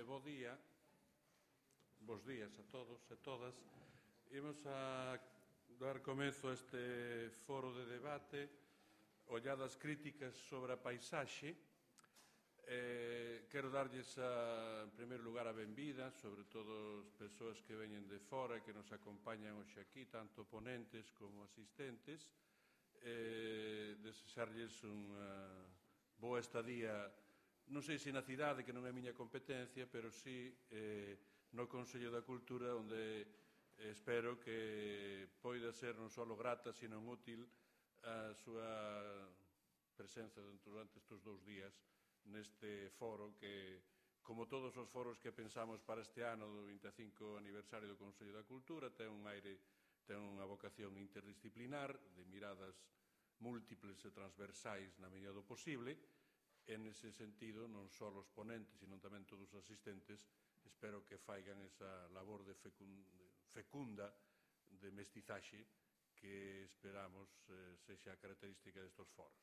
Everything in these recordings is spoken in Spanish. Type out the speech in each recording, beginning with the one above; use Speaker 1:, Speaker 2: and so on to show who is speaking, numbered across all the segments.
Speaker 1: Bo día, bos días a todos e todas. Imos a dar comezo a este foro de debate, olladas críticas sobre a paisaxe. Quero darlles, en primeiro lugar, a benvida, sobre todo as persoas que veñen de fora e que nos acompañan hoxe aquí, tanto ponentes como asistentes. Desexarlles unha boa estadía, non sei se na cidade, que non é a miña competencia, pero sí no Consello da Cultura, onde espero que poida ser non só grata, sino útil a súa presenza durante estes 2 días neste foro que, como todos os foros que pensamos para este ano do 25 aniversario do Consello da Cultura, ten un aire, ten unha vocación interdisciplinar, de miradas múltiples e transversais na medida do posible. En ese sentido, non só os ponentes, sino tamén todos os asistentes, espero que faigan esa labor de fecunda de mestizaxe que esperamos sexa a característica destes foros.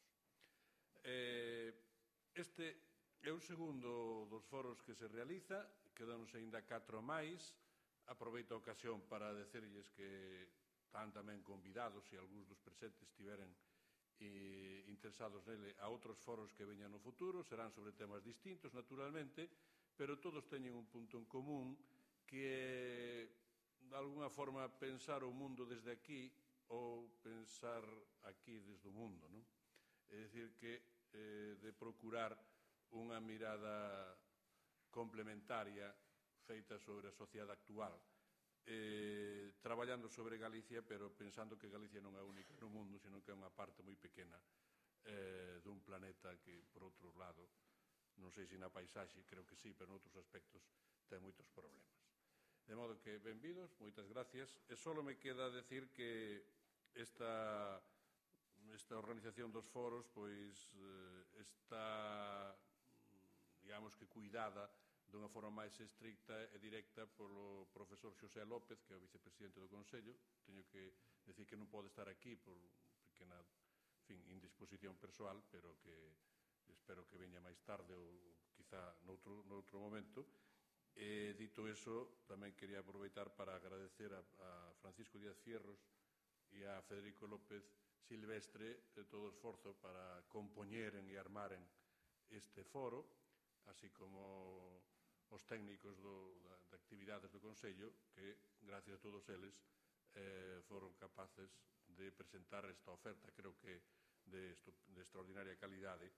Speaker 1: Este é o segundo dos foros que se realiza, quedanos aínda 4 máis. Aproveito a ocasión para decirlles que están tamén convidados, se algúns dos presentes tiveren interesados nele, a outros foros que veñan no futuro, serán sobre temas distintos, naturalmente, pero todos teñen un punto en común que é, de alguna forma, pensar o mundo desde aquí ou pensar aquí desde o mundo, non? É dicir, que de procurar unha mirada complementaria feita sobre a sociedade actual, traballando sobre Galicia, pero pensando que Galicia non é única no mundo, sino que é unha parte moi pequena dun planeta que, por outro lado, non sei se na paisaxe, creo que sí, pero noutros aspectos ten moitos problemas. De modo que, benvidos, moitas gracias. E só me queda decir que esta organización dos foros pois está, digamos que, cuidada dunha forma máis estricta e directa polo profesor Xosé López, que é o vicepresidente do Consello. Teño que decir que non pode estar aquí por pequena indisposición persoal, pero que espero que veña máis tarde ou quizá noutro momento. E, dito eso, tamén quería aproveitar para agradecer a Francisco Díaz Fierros e a Federico López Silvestre todo o esforzo para compoñeren e armaren este foro, así como os técnicos de actividades do Consello, que, gracias a todos eles, foron capaces de presentar esta oferta, creo que de extraordinaria calidade,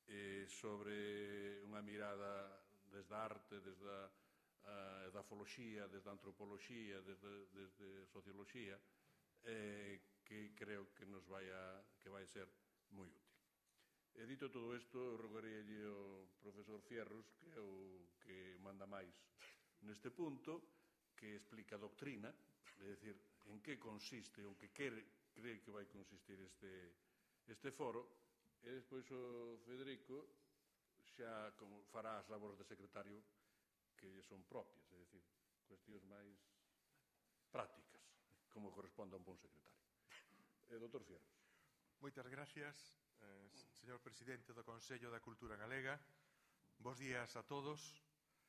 Speaker 1: sobre unha mirada desde a arte, desde a edafoloxía, desde a antropoloxía, desde a socioloxía, que creo que nos vai ser moi útil. E dito todo isto, rogaríalle ao profesor Fierros, que é o que manda máis neste punto, que explica a doctrina, é dicir, en que consiste, ou que cree que vai consistir este foro, e despois o Federico xa fará as labores de secretario que son propias, é dicir, cuestións máis prácticas, como corresponde a un bon secretario. Doutor Fierros.
Speaker 2: Moitas gracias, señor presidente do Consello da Cultura Galega. Bos días a todos.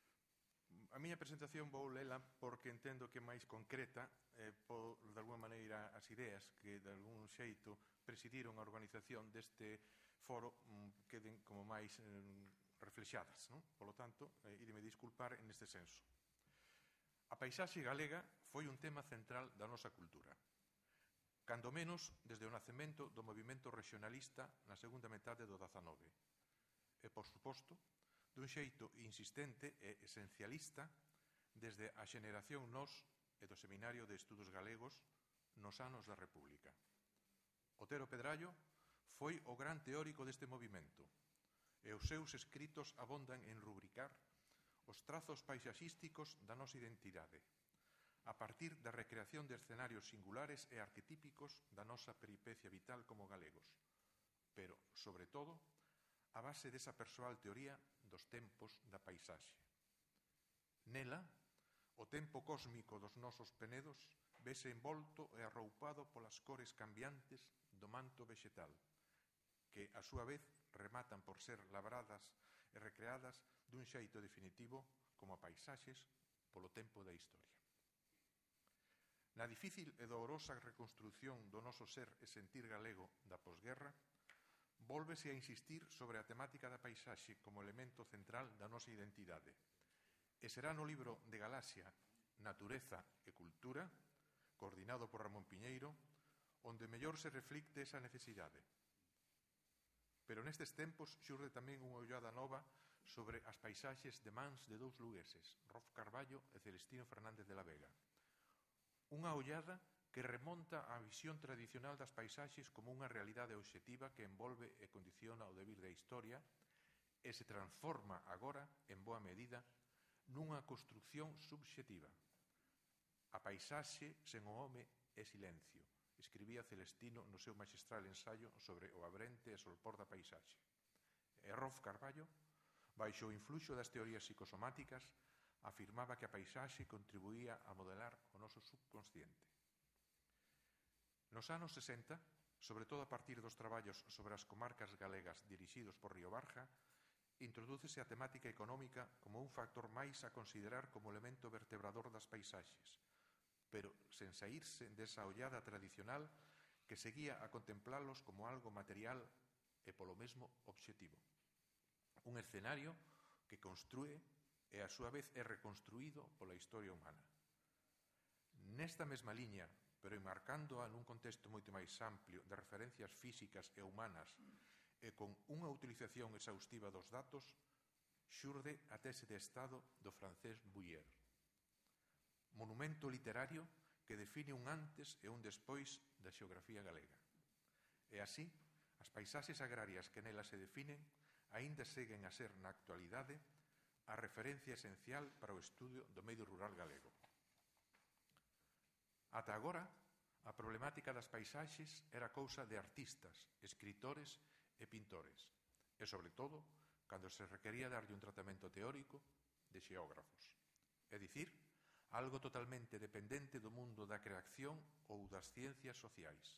Speaker 2: A miña presentación vou lela porque entendo que é máis concreta, de alguma maneira, as ideas que, de algún xeito, presidiron a organización deste foro queden como máis reflexadas, non? Polo tanto, ídeme disculpar en este senso. A paisaxe galega foi un tema central da nosa cultura, cando menos desde o nacemento do movimento regionalista na segunda metade do XIX. E, por suposto, dun xeito insistente e esencialista desde a xeneración nos e do Seminario de Estudos Galegos nos anos da República. Otero Pedrallo foi o gran teórico deste movimento e os seus escritos abondan en rubricar os trazos paisaxísticos da nosa identidade, a partir da recreación de escenarios singulares e arquetípicos da nosa peripecia vital como galegos, pero, sobre todo, a base desa persoal teoría dos tempos da paisaxe. Nela, o tempo cósmico dos nosos penedos vese envolto e arroupado polas cores cambiantes do manto vexetal, que, a súa vez, rematan por ser labradas e recreadas dun xeito definitivo como a paisaxes polo tempo da historia. Na difícil e dolorosa reconstrución do noso ser e sentir galego da posguerra, vólvese a insistir sobre a temática da paisaxe como elemento central da nosa identidade. E será no libro de Galaxia, Natureza e Cultura, coordinado por Ramón Piñeiro, onde mellor se reflicte esa necesidade. Pero nestes tempos xurde tamén unha ollada nova sobre as paisaxes de mans de dous lugueses, Rolf Carballo e Celestino Fernández de la Vega. Unha ollada que remonta á visión tradicional das paisaxes como unha realidade obxectiva que envolve e condiciona o devir da historia e se transforma agora, en boa medida, nunha construcción subxectiva. A paisaxe sen o home é silencio, escribía Celestino no seu maxistral ensaio sobre o abrente e solpor da paisaxe. E Rolf Carballo, baixo o influxo das teorías psicosomáticas, afirmaba que a paisaxe contribuía a modelar o noso subconsciente. Nos anos 60, sobre todo a partir dos traballos sobre as comarcas galegas dirixidos por Río Barja, introdúcese a temática económica como un factor máis a considerar como elemento vertebrador das paisaxes, pero sen saírse desa ollada tradicional que seguía a contemplalos como algo material e polo mesmo obxectivo. Un escenario que construe e a súa vez é reconstruído pola historia humana. Nesta mesma liña, pero enmarcándoa nun contexto moito máis amplio de referencias físicas e humanas e con unha utilización exhaustiva dos datos, xurde a tese de Estado do francés Bouyer. Monumento literario que define un antes e un despois da xeografía galega. E así, as paisaxes agrarias que nela se definen aínda seguen a ser na actualidade a referencia esencial para o estudio do medio rural galego. Ata agora, a problemática das paisaxes era cousa de artistas, escritores e pintores, e, sobre todo, cando se requería darlle un tratamento teórico, de xeógrafos. É dicir, algo totalmente dependente do mundo da creación ou das ciencias sociais.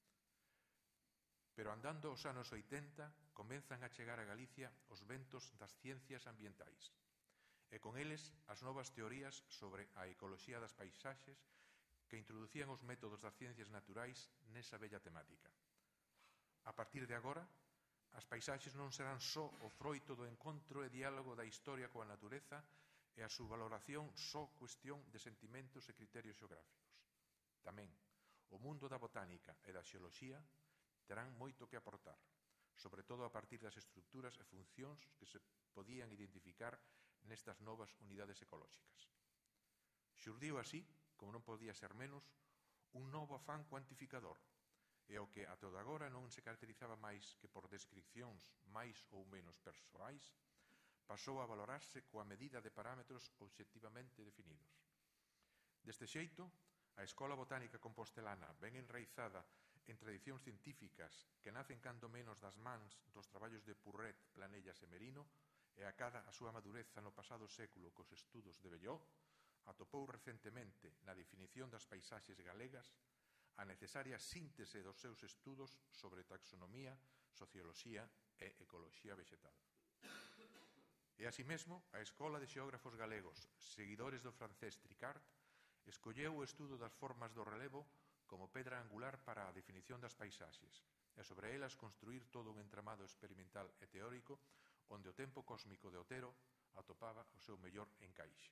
Speaker 2: Pero andando os anos 80, comenzan a chegar a Galicia os ventos das ciencias ambientais, e con eles as novas teorías sobre a ecoloxía das paisaxes que introducían os métodos das ciencias naturais nesa bella temática. A partir de agora, as paisaxes non serán só o froito do encontro e diálogo da historia coa natureza e a súa valoración só cuestión de sentimentos e criterios xeográficos. Tamén, o mundo da botánica e da xeoloxía terán moito que aportar, sobre todo a partir das estructuras e funcións que se podían identificar nestas novas unidades ecolóxicas. Xurdiu así, como non podía ser menos, un novo afán cuantificador, e o que a todo agora non se caracterizaba máis que por descripcións máis ou menos persoais, pasou a valorarse coa medida de parámetros obxectivamente definidos. Deste xeito, a Escola Botánica Compostelana, ben enraizada en tradicións científicas que nacen cando menos das mans dos traballos de Purret, Planellas e Merino, e acada a súa madureza no pasado século cos estudos de Belló, atopou recentemente na definición das paisaxes galegas a necesaria síntese dos seus estudos sobre taxonomía, socioloxía e ecoloxía vegetal. E así mesmo, a Escola de Xeógrafos Galegos, seguidores do francés Tricart, escolleu o estudo das formas do relevo como pedra angular para a definición das paisaxes e sobre elas construir todo un entramado experimental e teórico onde o tempo cósmico de Otero atopaba o seu mellor encaixe.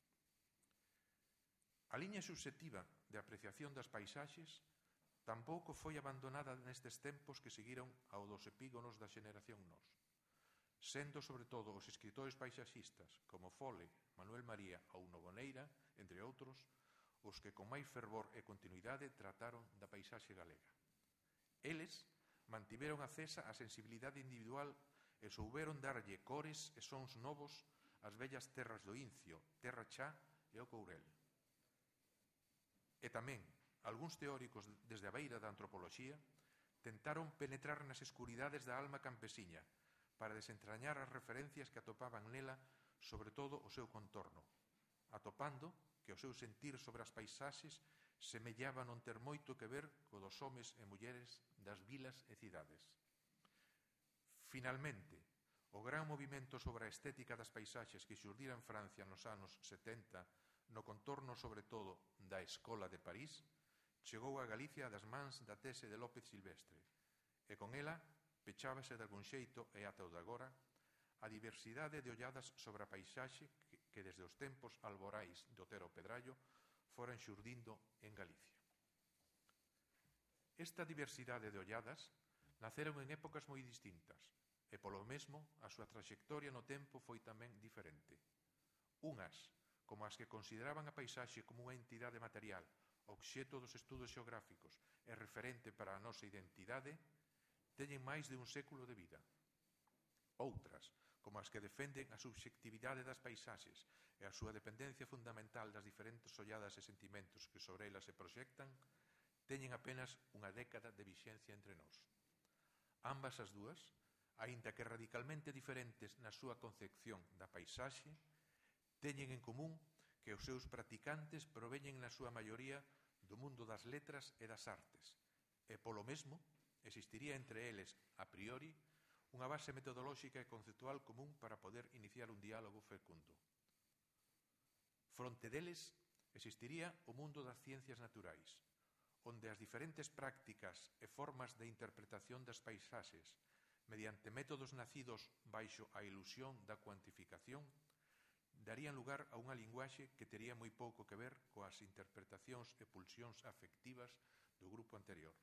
Speaker 2: A liña subxectiva de apreciación das paisaxes tampouco foi abandonada nestes tempos que seguiron ao dos epígonos da xeneración nós, sendo sobre todo os escritores paisaxistas como Fole, Manuel María ou Novoneira, entre outros, os que con máis fervor e continuidade trataron da paisaxe galega. Eles mantiveron acesa a sensibilidade individual e souberon darlle cores e sons novos ás vellas terras do Incio, Terra Chá e o Courel. E tamén, algúns teóricos desde a beira da antropoloxía tentaron penetrar nas escuridades da alma campesiña para desentrañar as referencias que atopaban nela, sobre todo o seu contorno, atopando que o seu sentir sobre as paisaxes semellaba non ter moito que ver co dos homes e mulleres das vilas e cidades. Finalmente, O gran movimento sobre a estética das paisaxes que xurdira en Francia nos anos 70, no contorno sobre todo da Escola de París, chegou a Galicia das mans da tese de López Silvestre, e con ela pechábase de algún xeito, e ata o de agora, a diversidade de olladas sobre a paisaxe que desde os tempos alborais do Otero Pedrallo foran xurdindo en Galicia. Esta diversidade de olladas naceron en épocas moi distintas, e polo mesmo a súa traxectoria no tempo foi tamén diferente. Unhas, como as que consideraban a paisaxe como unha entidade material, obxeto dos estudos xeográficos e referente para a nosa identidade, teñen máis de un século de vida. Outras, como as que defenden a subxectividade das paisaxes e a súa dependencia fundamental das diferentes olladas e sentimentos que sobre elas se proxectan, teñen apenas unha década de vixencia entre nós. Ambas as dúas, aínda que radicalmente diferentes na súa concepción da paisaxe, teñen en común que os seus practicantes proveñen na súa maioría do mundo das letras e das artes, e polo mesmo existiría entre eles, a priori, unha base metodolóxica e conceptual común para poder iniciar un diálogo fecundo. Fronte deles existiría o mundo das ciencias naturais, onde as diferentes prácticas e formas de interpretación das paisaxes mediante métodos nacidos baixo a ilusión da cuantificación, darían lugar a unha linguaxe que tería moi pouco que ver coas interpretacións e pulsións afectivas do grupo anterior.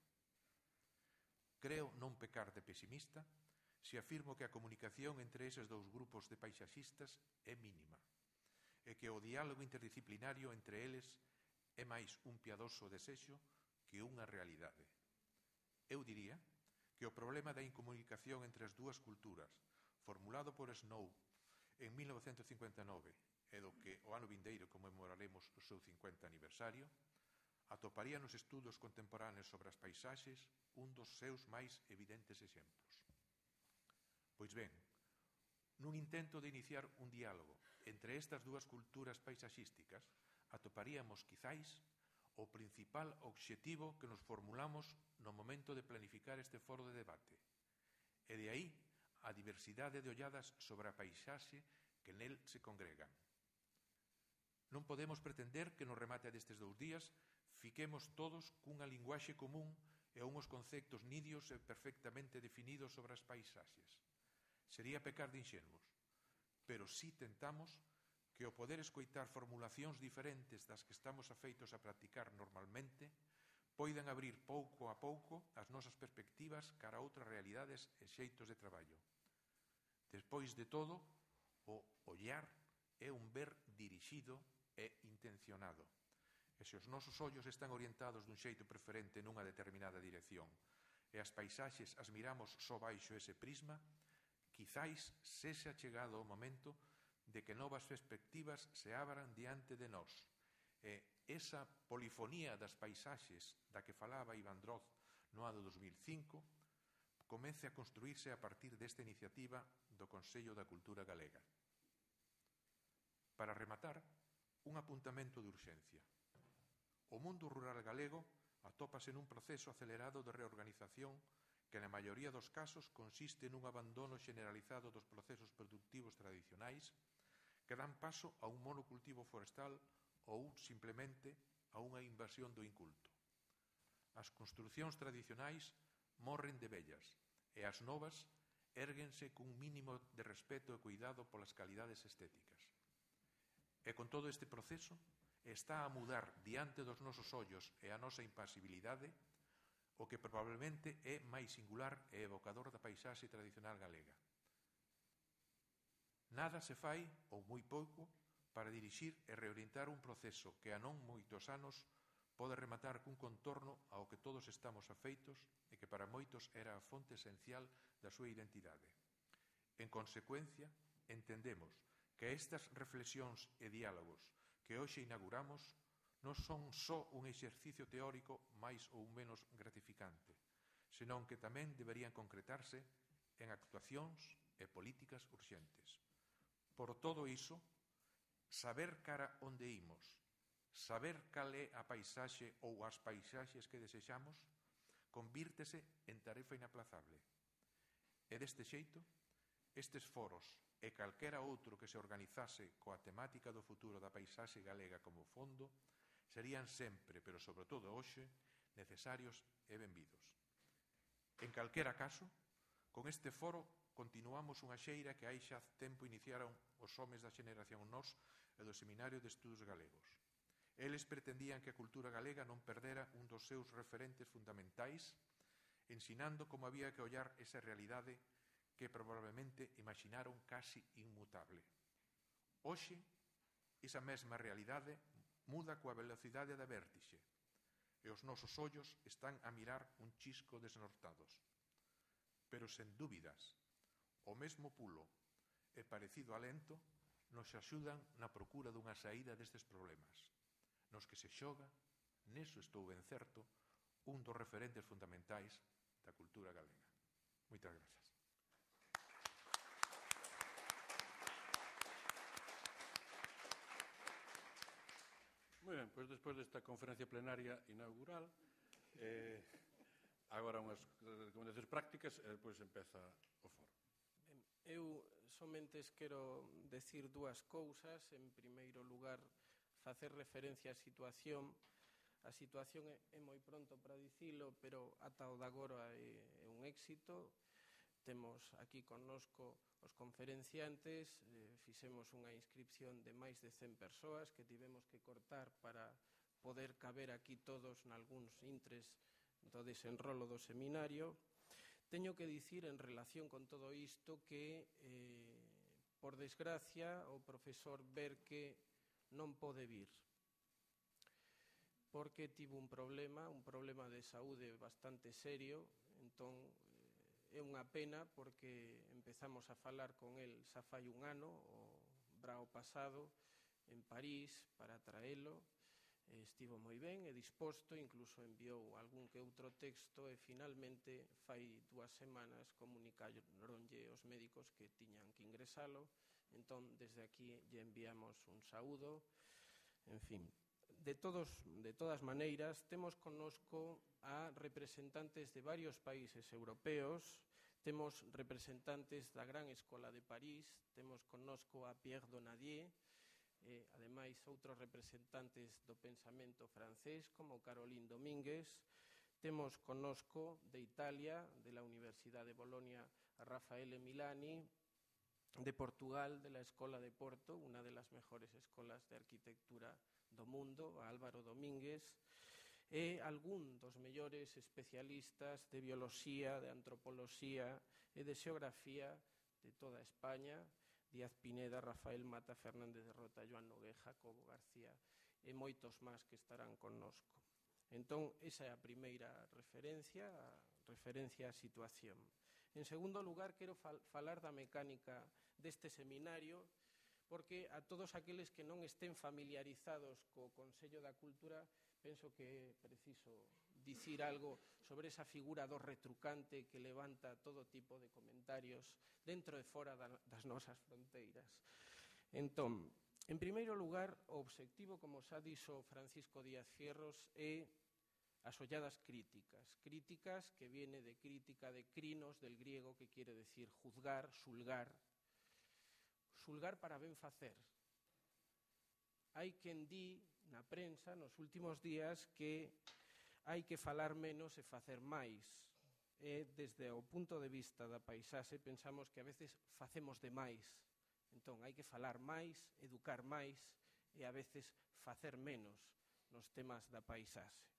Speaker 2: Creo non pecar de pesimista se afirmo que a comunicación entre eses dous grupos de paisaxistas é mínima e que o diálogo interdisciplinario entre eles é máis un piadoso desexo que unha realidade. Eu diría que o problema da incomunicación entre as dúas culturas, formulado por Snow en 1959, e do que o ano vindeiro conmemoraremos o seu 50 aniversario, atoparía nos estudos contemporáneos sobre as paisaxes un dos seus máis evidentes exemplos. Pois ben, nun intento de iniciar un diálogo entre estas dúas culturas paisaxísticas, atoparíamos, quizáis, o principal obxectivo que nos formulamos no momento de planificar este foro de debate, e de aí a diversidade de olladas sobre a paisaxe que nel se congregan. Non podemos pretender que no remate destes 2 días fiquemos todos cunha linguaxe común e unhos conceptos nidios e perfectamente definidos sobre as paisaxes. Sería pecar de inxenuos, pero si tentamos que o poder escoitar formulacións diferentes das que estamos afeitos a practicar normalmente poidan abrir pouco a pouco as nosas perspectivas cara a outras realidades e xeitos de traballo. Despois de todo, o ollar é un ver dirixido e intencionado. E se os nosos ollos están orientados dun xeito preferente nunha determinada dirección e as paisaxes as miramos só baixo ese prisma, quizáis sexa chegado o momento de que novas perspectivas se abran diante de nós. E esa polifonía das paisaxes da que falaba Iván Droz no ano 2005 comece a construírse a partir desta iniciativa do Consello da Cultura Galega. Para rematar, un apuntamento de urxencia. O mundo rural galego atópase nun proceso acelerado de reorganización que na maioría dos casos consiste nun abandono generalizado dos procesos productivos tradicionais que dan paso a un monocultivo forestal ou simplemente a unha invasión do inculto. As construcións tradicionais morren de vellas e as novas érguense cun mínimo de respeto e cuidado polas calidades estéticas. E con todo este proceso está a mudar diante dos nosos ollos e a nosa impasibilidade o que probablemente é máis singular e evocador da paisaxe tradicional galega. Nada se fai, ou moi pouco, para dirixir e reorientar un proceso que a non moitos anos pode rematar cun contorno ao que todos estamos afeitos e que para moitos era a fonte esencial da súa identidade. En consecuencia, entendemos que estas reflexións e diálogos que hoxe inauguramos non son só un exercicio teórico máis ou menos gratificante, senón que tamén deberían concretarse en actuacións e políticas urxentes. Por todo iso, saber cara onde imos, saber cal é a paisaxe ou as paisaxes que desexamos, convírtese en tarefa inaplazable. E deste xeito, estes foros e calquera outro que se organizase coa temática do futuro da paisaxe galega como fondo serían sempre, pero sobre todo hoxe, necesarios e benvidos. En calquera caso, con este foro continuamos unha xeira que hai xa tempo iniciaron os homes da xeneración Nós e do Seminario de Estudos Galegos. Eles pretendían que a cultura galega non perdera un dos seus referentes fundamentais, ensinando como había que ollar esa realidade que probablemente imaginaron casi inmutable. Hoxe, esa mesma realidade muda coa velocidade da vértixe e os nosos ollos están a mirar un chisco desnortados. Pero, sen dúbidas, o mesmo pulo e parecido alento nos axudan na procura dunha saída destes problemas, nos que se xoga, neso estou ben certo, un dos referentes fundamentais da cultura galega. Moitas grazas.
Speaker 1: Moi ben, pois despois desta conferencia plenaria inaugural, agora unhas recomendacións prácticas e despois empeza o foro.
Speaker 3: Eu somente quero decir dúas cousas. En primeiro lugar, facer referencia á situación. A situación é moi pronto para dicilo, pero ata o de agora é un éxito. Temos aquí connosco os conferenciantes, fixemos unha inscripción de máis de 100 persoas que tivemos que cortar para poder caber aquí todos nalgúns intres do desenrolo do seminario. Teño que dicir en relación con todo isto que, por desgracia, o profesor Berque non pode vir, porque tivo un problema de saúde bastante serio. Entón, é unha pena porque empezamos a falar con el xa fai un ano, o brao pasado, en París, para traelo. Estivo moi ben e disposto, incluso enviou algún que outro texto e finalmente fai 2 semanas comunicaronlle os médicos que tiñan que ingresalo. Entón, desde aquí lle enviamos un saúdo. En fin, de todas maneiras, temos connosco a representantes de varios países europeos, temos representantes da Gran Escola de París, temos connosco a Pierre Donadier, ademais outros representantes do pensamento francés como Caroline Domínguez, temos connosco de Italia, de la Universidade de Bolonia, a Raffaele Milani, de Portugal, de la Escola de Porto, unha das mejores escolas de arquitectura do mundo, a Álvaro Domínguez, e algún dos mellores especialistas de bioloxía, de antropoloxía e de xeografía de toda España, Díaz Pineda, Rafael Mata, Fernández de Rota, Joan Nogué, Jacobo García e moitos máis que estarán connosco. Entón, esa é a primeira referencia á situación. En segundo lugar, quero falar da mecánica deste seminario, porque a todos aqueles que non estén familiarizados co Consello da Cultura, penso que é preciso dicir algo sobre esa figura do retrucante que levanta todo tipo de comentarios dentro e fora das nosas fronteiras. Entón, en primeiro lugar, o obxectivo, como xa dixo Francisco Díaz Fierros, é as olladas críticas. Críticas que viene de crítica de crinos, del griego, que quiere decir juzgar, xulgar. Xulgar para ben facer. Hai quen di na prensa nos últimos días que hai que falar menos e facer máis. E desde o punto de vista da paisaxe pensamos que a veces facemos demais. Entón, hai que falar máis, educar máis e a veces facer menos nos temas da paisaxe.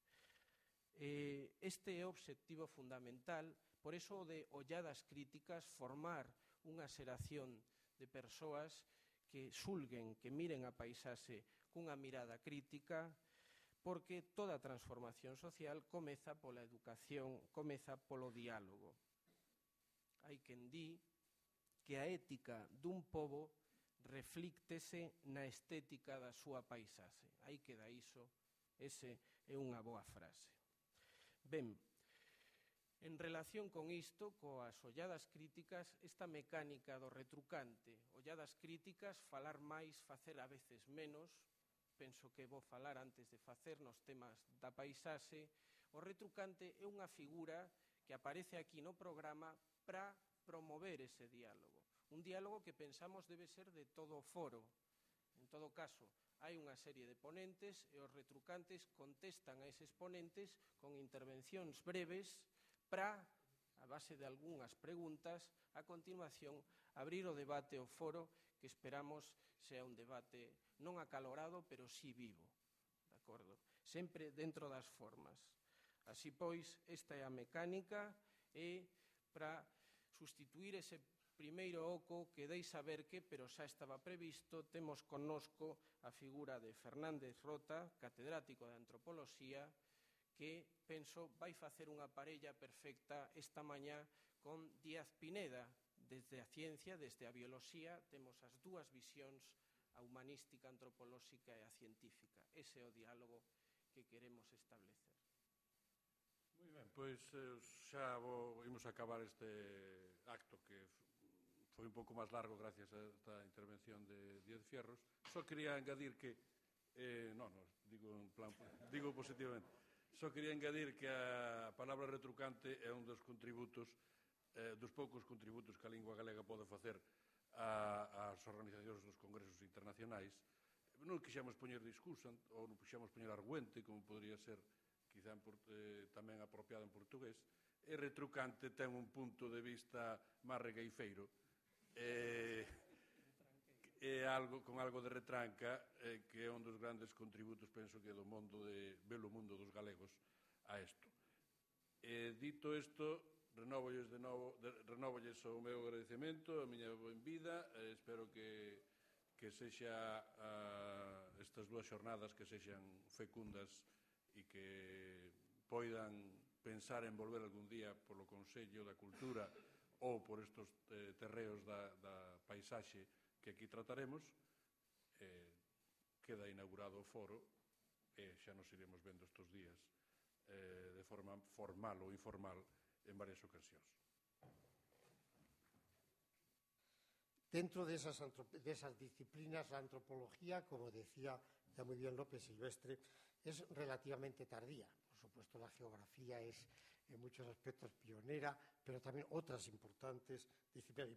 Speaker 3: Este é o obxectivo fundamental, por eso de olladas críticas, formar unha xeración de persoas que xulguen, que miren a paisaxe cunha mirada crítica, porque toda transformación social comeza pola educación, comeza polo diálogo. Hai quen di que a ética dun pobo reflíctese na estética da súa paisaxe. Aí queda iso, ese é unha boa frase. Ben, en relación con isto, coas olladas críticas, esta mecánica do retrucante, olladas críticas, falar máis, facer a veces menos, penso que vou falar antes de facer nos temas da paisaxe. O retrucante é unha figura que aparece aquí no programa para promover ese diálogo. Un diálogo que pensamos debe ser de todo o foro. En todo caso, hai unha serie de ponentes e os retrucantes contestan a eses ponentes con intervencións breves para, a base de algunhas preguntas, a continuación, abrir o debate ao foro que esperamos sea un debate non acalorado, pero sí vivo, de acordo? Sempre dentro das formas. Así pois, esta é a mecánica e para sustituir ese primeiro oco que deixa ver que, pero xa estaba previsto, temos connosco a figura de Fernández Rota, catedrático de Antropoloxía, que, penso, vai facer unha parella perfecta esta mañá con Díaz Pineda. Desde a ciencia, desde a bioloxía, temos as dúas visións, a humanística, a antropolóxica e a científica. Ese é o diálogo que queremos establecer.
Speaker 1: Moi ben, pois xa imos acabar este acto que foi un pouco máis largo gracias a esta intervención de Díaz Fierros. Só quería engadir que digo positivamente. Só quería engadir que a palabra retrucante é un dos contributos, dos poucos contributos que a lingua galega pode facer ás organizacións dos congresos internacionais. Non quixemos poñer discurso ou non quixemos poñer arguente, como podría ser quizá tamén apropiado en portugués, e retrucante ten un punto de vista máis regueifeiro, con algo de retranca, que é un dos grandes contributos, penso que do belo mundo dos galegos a isto. Dito isto, renóvolles o meu agradecemento, a miña benvida, espero que sexa estas dúas xornadas que sexan fecundas e que poidan pensar en volver algún día polo Consello da Cultura ou por estes terreos da paisaxe que aquí trataremos. Queda inaugurado o foro e xa nos iremos vendo estes días de forma formal ou informal en varias ocasións.
Speaker 4: Dentro de esas disciplinas, la antropología, como decía ya muy bien López Silvestre, es relativamente tardía. Por supuesto, la geografía es en muchos aspectos pionera, pero también otras importantes disciplinas,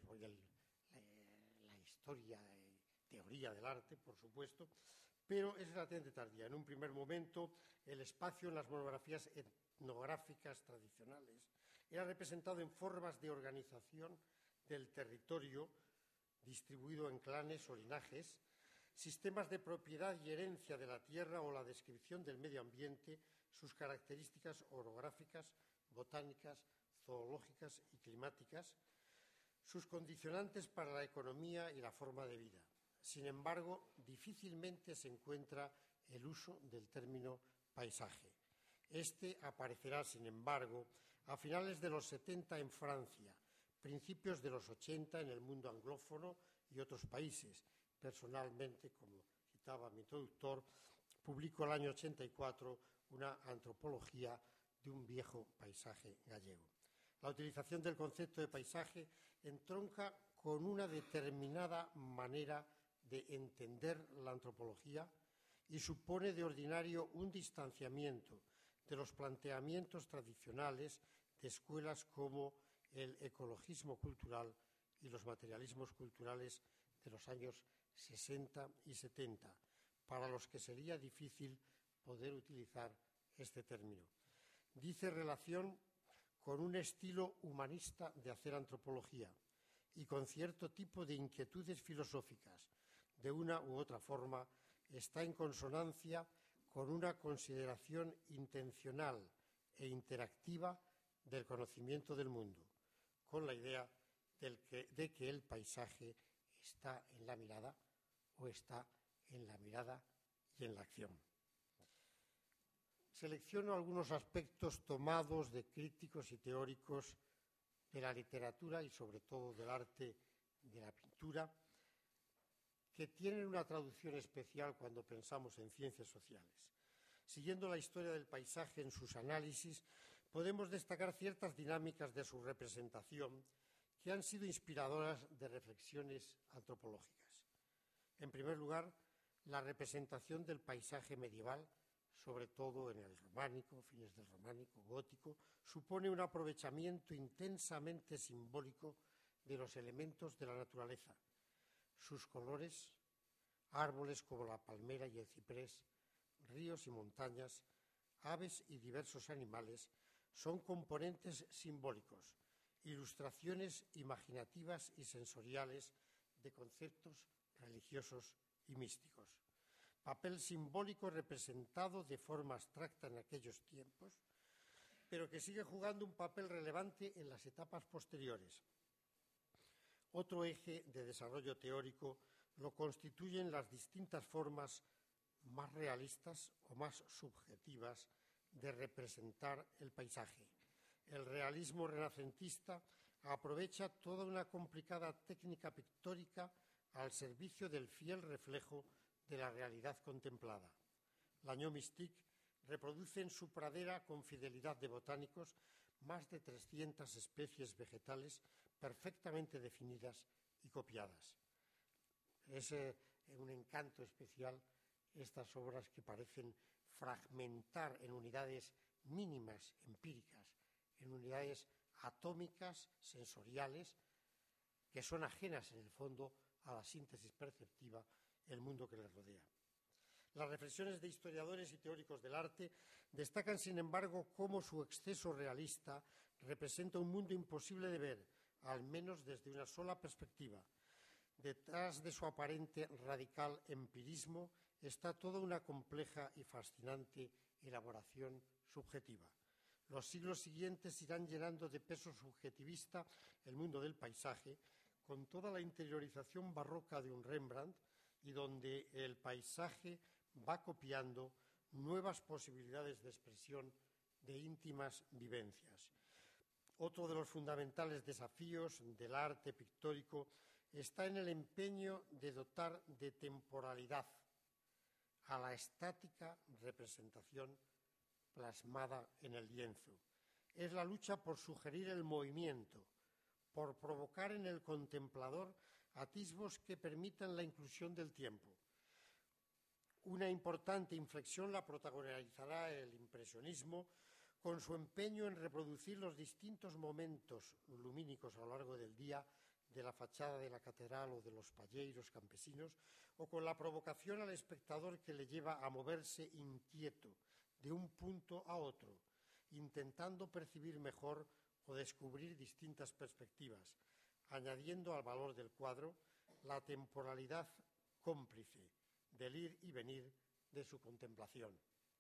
Speaker 4: la historia, teoría del arte, por supuesto, pero es relativamente tardía. En un primer momento, el espacio en las monografías etnográficas tradicionales era representado en formas de organización del territorio distribuido en clanes o linajes, sistemas de propiedad y herencia de la tierra o la descripción del medio ambiente, sus características orográficas, botánicas, zoológicas y climáticas, sus condicionantes para la economía y la forma de vida. Sin embargo, difícilmente se encuentra el uso del término paisaje. Este aparecerá, sin embargo, a finales de los 70 en Francia, principios de los 80 en el mundo anglófono y otros países. Personalmente, como citaba mi introductor, publicó el año 84 una antropología de un viejo paisaje gallego. La utilización del concepto de paisaje entronca con una determinada manera de entender la antropología y supone de ordinario un distanciamiento de los planteamientos tradicionales de escuelas como el ecologismo cultural y los materialismos culturales de los años 60 y 70, para los que sería difícil poder utilizar este término. Dice relación con un estilo humanista de hacer antropología y con cierto tipo de inquietudes filosóficas. De una u otra forma, está en consonancia con una consideración intencional e interactiva del conocimiento del mundo, con la idea de que el paisaje está en la mirada o está en la mirada y en la acción. Selecciono algunos aspectos tomados de críticos y teóricos de la literatura y sobre todo del arte de la pintura, que tienen una traducción especial cuando pensamos en ciencias sociales. Siguiendo la historia del paisaje en sus análisis, podemos destacar ciertas dinámicas de su representación que han sido inspiradoras de reflexiones antropológicas. En primer lugar, la representación del paisaje medieval, sobre todo en el románico, fines del románico, gótico, supone un aprovechamiento intensamente simbólico de los elementos de la naturaleza. Sus colores, árboles como la palmera y el ciprés, ríos y montañas, aves y diversos animales, son componentes simbólicos, ilustraciones imaginativas y sensoriales de conceptos religiosos y místicos. Papel simbólico representado de forma abstracta en aquellos tiempos, pero que sigue jugando un papel relevante en las etapas posteriores. Otro eje de desarrollo teórico lo constituyen las distintas formas más realistas o más subjetivas de representar el paisaje. El realismo renacentista aprovecha toda una complicada técnica pictórica al servicio del fiel reflejo de la realidad contemplada. L'Agneau Mystique reproduce en su pradera con fidelidad de botánicos más de 300 especies vegetales perfectamente definidas y copiadas. Es un encanto especial estas obras que parecen fragmentar en unidades mínimas, empíricas, en unidades atómicas, sensoriales, que son ajenas en el fondo a la síntesis perceptiva del mundo que les rodea. Las reflexiones de historiadores y teóricos del arte destacan, sin embargo, cómo su exceso realista representa un mundo imposible de ver, al menos desde una sola perspectiva. Detrás de su aparente radical empirismo está toda una compleja y fascinante elaboración subjetiva. Los siglos siguientes irán llenando de peso subjetivista el mundo del paisaje, con toda la interiorización barroca de un Rembrandt, y donde el paisaje va copiando nuevas posibilidades de expresión de íntimas vivencias. Otro de los fundamentales desafíos del arte pictórico está en el empeño de dotar de temporalidad a la estática representación plasmada en el lienzo. Es la lucha por sugerir el movimiento, por provocar en el contemplador atisbos que permitan la inclusión del tiempo. Una importante inflexión la protagonizará el impresionismo, con su empeño en reproducir los distintos momentos lumínicos a lo largo del día de la fachada de la catedral o de los palleiros campesinos, o con la provocación al espectador que le lleva a moverse inquieto de un punto a otro, intentando percibir mejor o descubrir distintas perspectivas, añadiendo al valor del cuadro la temporalidad cómplice del ir y venir de su contemplación.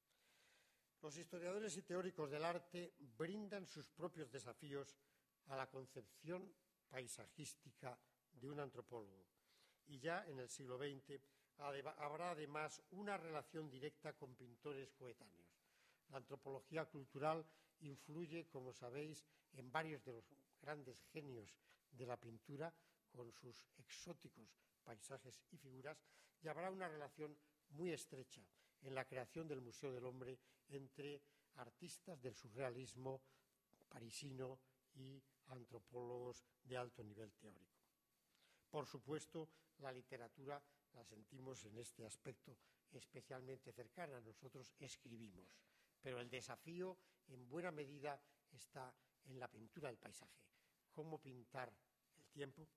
Speaker 4: Los historiadores y teóricos del arte brindan sus propios desafíos a la concepción paisajística de un antropólogo, y ya en el siglo XX habrá además una relación directa con pintores coetáneos. La antropología cultural influye, como sabéis, en varios de los grandes genios de la pintura, con sus exóticos paisajes y figuras, y habrá una relación muy estrecha en la creación del Museo del Hombre entre artistas del surrealismo parisino y antropólogos de alto nivel teórico. Por supuesto, la literatura la sentimos en este aspecto especialmente cercana. Nosotros escribimos, pero el desafío en buena medida está en la pintura del paisaje. ¿Cómo pintar el tiempo?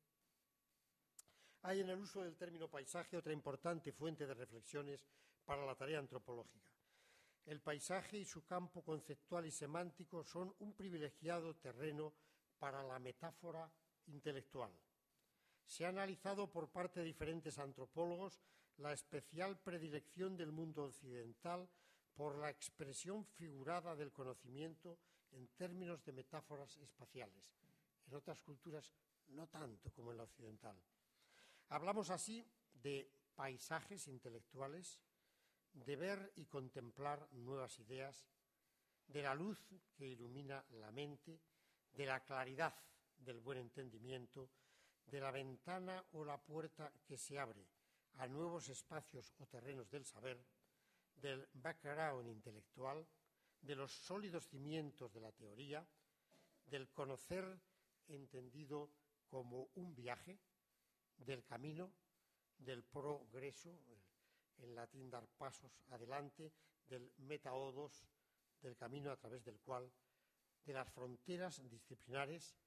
Speaker 4: Hay en el uso del término paisaje otra importante fuente de reflexiones para la tarea antropológica. El paisaje y su campo conceptual y semántico son un privilegiado terreno para la metáfora intelectual. Se ha analizado por parte de diferentes antropólogos la especial predilección del mundo occidental por la expresión figurada del conocimiento en términos de metáforas espaciales. En otras culturas no tanto como en la occidental. Hablamos así de paisajes intelectuales, de ver y contemplar nuevas ideas, de la luz que ilumina la mente, de la claridad del buen entendimiento, de la ventana o la puerta que se abre a nuevos espacios o terrenos del saber, del background intelectual, de los sólidos cimientos de la teoría, del conocer entendido como un viaje, del camino, del progreso, en latín dar pasos adelante, del metaodos, del camino a través del cual, de las fronteras disciplinares,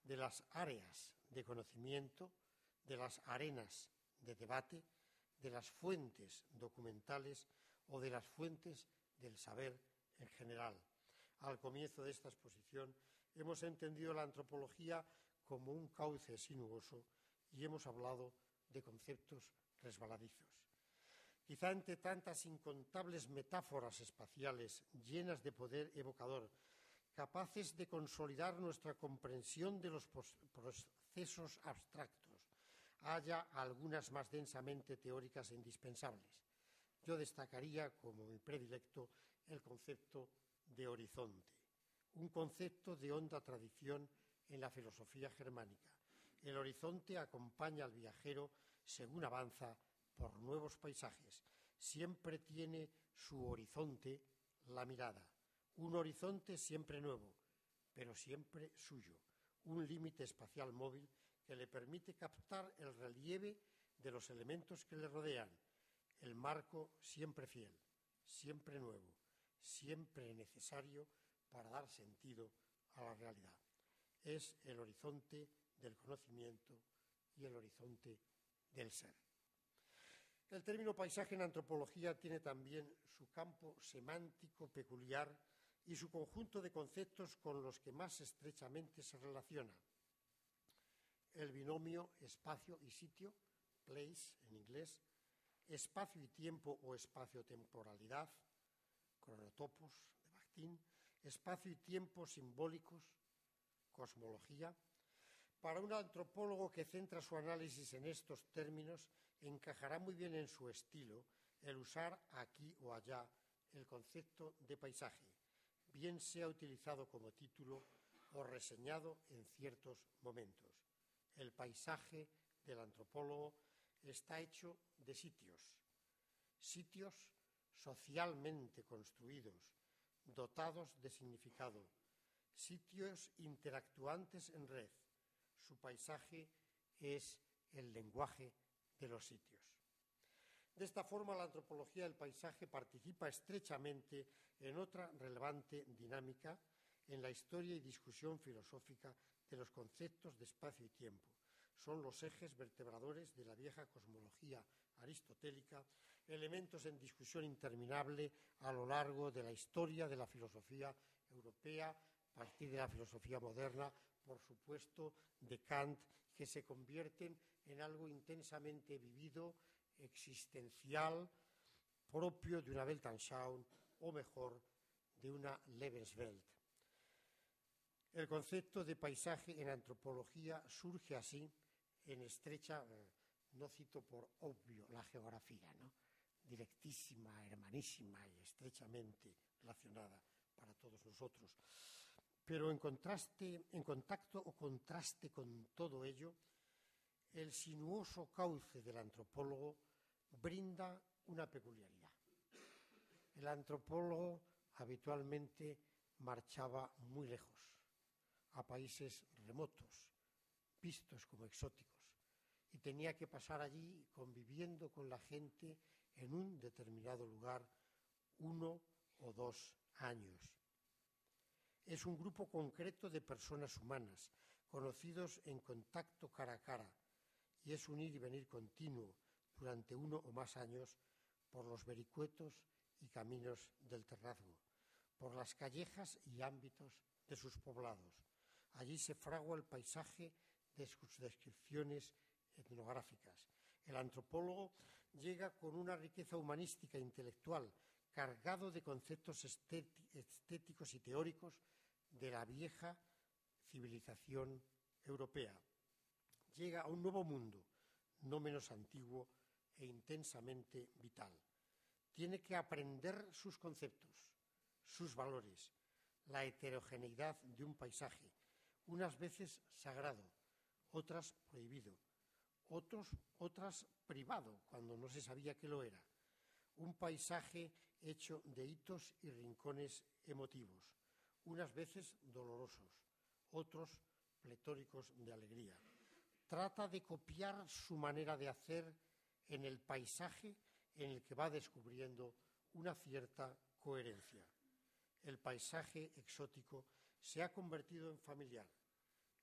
Speaker 4: de las áreas de conocimiento, de las arenas de debate, de las fuentes documentales o de las fuentes del saber en general. Al comienzo de esta exposición hemos entendido la antropología como un cauce sinuoso y hemos hablado de conceptos resbaladizos. Quizá entre tantas incontables metáforas espaciales llenas de poder evocador, capaces de consolidar nuestra comprensión de los procesos abstractos, haya algunas más densamente teóricas e indispensables. Yo destacaría como mi predilecto el concepto de horizonte, un concepto de honda tradición en la filosofía germánica. El horizonte acompaña al viajero según avanza por nuevos paisajes. Siempre tiene su horizonte la mirada, un horizonte siempre nuevo, pero siempre suyo, un límite espacial móvil que le permite captar el relieve de los elementos que le rodean, el marco siempre fiel, siempre nuevo, siempre necesario para dar sentido a la realidad. Es el horizonte del conocimiento y el horizonte del ser. El término paisaje en antropología tiene también su campo semántico peculiar y su conjunto de conceptos con los que más estrechamente se relaciona. El binomio espacio y sitio, place en inglés, espacio y tiempo o espacio-temporalidad, cronotopos de Bakhtin, espacio y tiempo simbólicos, cosmología. Para un antropólogo que centra su análisis en estos términos, encajará muy bien en su estilo el usar aquí o allá el concepto de paisaje, bien sea utilizado como título o reseñado en ciertos momentos. El paisaje del antropólogo está hecho de sitios, sitios socialmente construidos, dotados de significado, sitios interactuantes en red. Su paisaje es el lenguaje de los sitios. De esta forma, la antropología del paisaje participa estrechamente en otra relevante dinámica en la historia y discusión filosófica de los conceptos de espacio y tiempo. Son los ejes vertebradores de la vieja cosmología aristotélica, elementos en discusión interminable a lo largo de la historia de la filosofía europea, a partir de la filosofía moderna, por supuesto, de Kant, que se convierten en algo intensamente vivido, existencial, propio de una Weltanschauung o mejor, de una Lebenswelt. El concepto de paisaje en antropología surge así en estrecha, no cito por obvio la geografía, ¿no? Directísima, hermanísima y estrechamente relacionada para todos nosotros. Pero en contacto o contraste con todo ello, el sinuoso cauce del antropólogo brinda una peculiaridad. El antropólogo habitualmente marchaba muy lejos, a países remotos, vistos como exóticos, y tenía que pasar allí conviviendo con la gente en un determinado lugar 1 o 2 años. Es un grupo concreto de personas humanas, conocidos en contacto cara a cara, y es un ir y venir continuo durante 1 o más años por los vericuetos y caminos del terrazgo, por las callejas y ámbitos de sus poblados. Allí se fragua el paisaje de sus descripciones etnográficas. El antropólogo llega con una riqueza humanística e intelectual, cargado de conceptos estéticos y teóricos de la vieja civilización europea. Llega a un nuevo mundo, no menos antiguo e intensamente vital. Tiene que aprender sus conceptos, sus valores, la heterogeneidad de un paisaje, unas veces sagrado, otras prohibido, otras privado, cuando no se sabía que lo era. Un paisaje hecho de hitos y rincones emotivos, unas veces dolorosos, otros pletóricos de alegría. Trata de copiar su manera de hacer en el paisaje en el que va descubriendo una cierta coherencia. El paisaje exótico se ha convertido en familiar.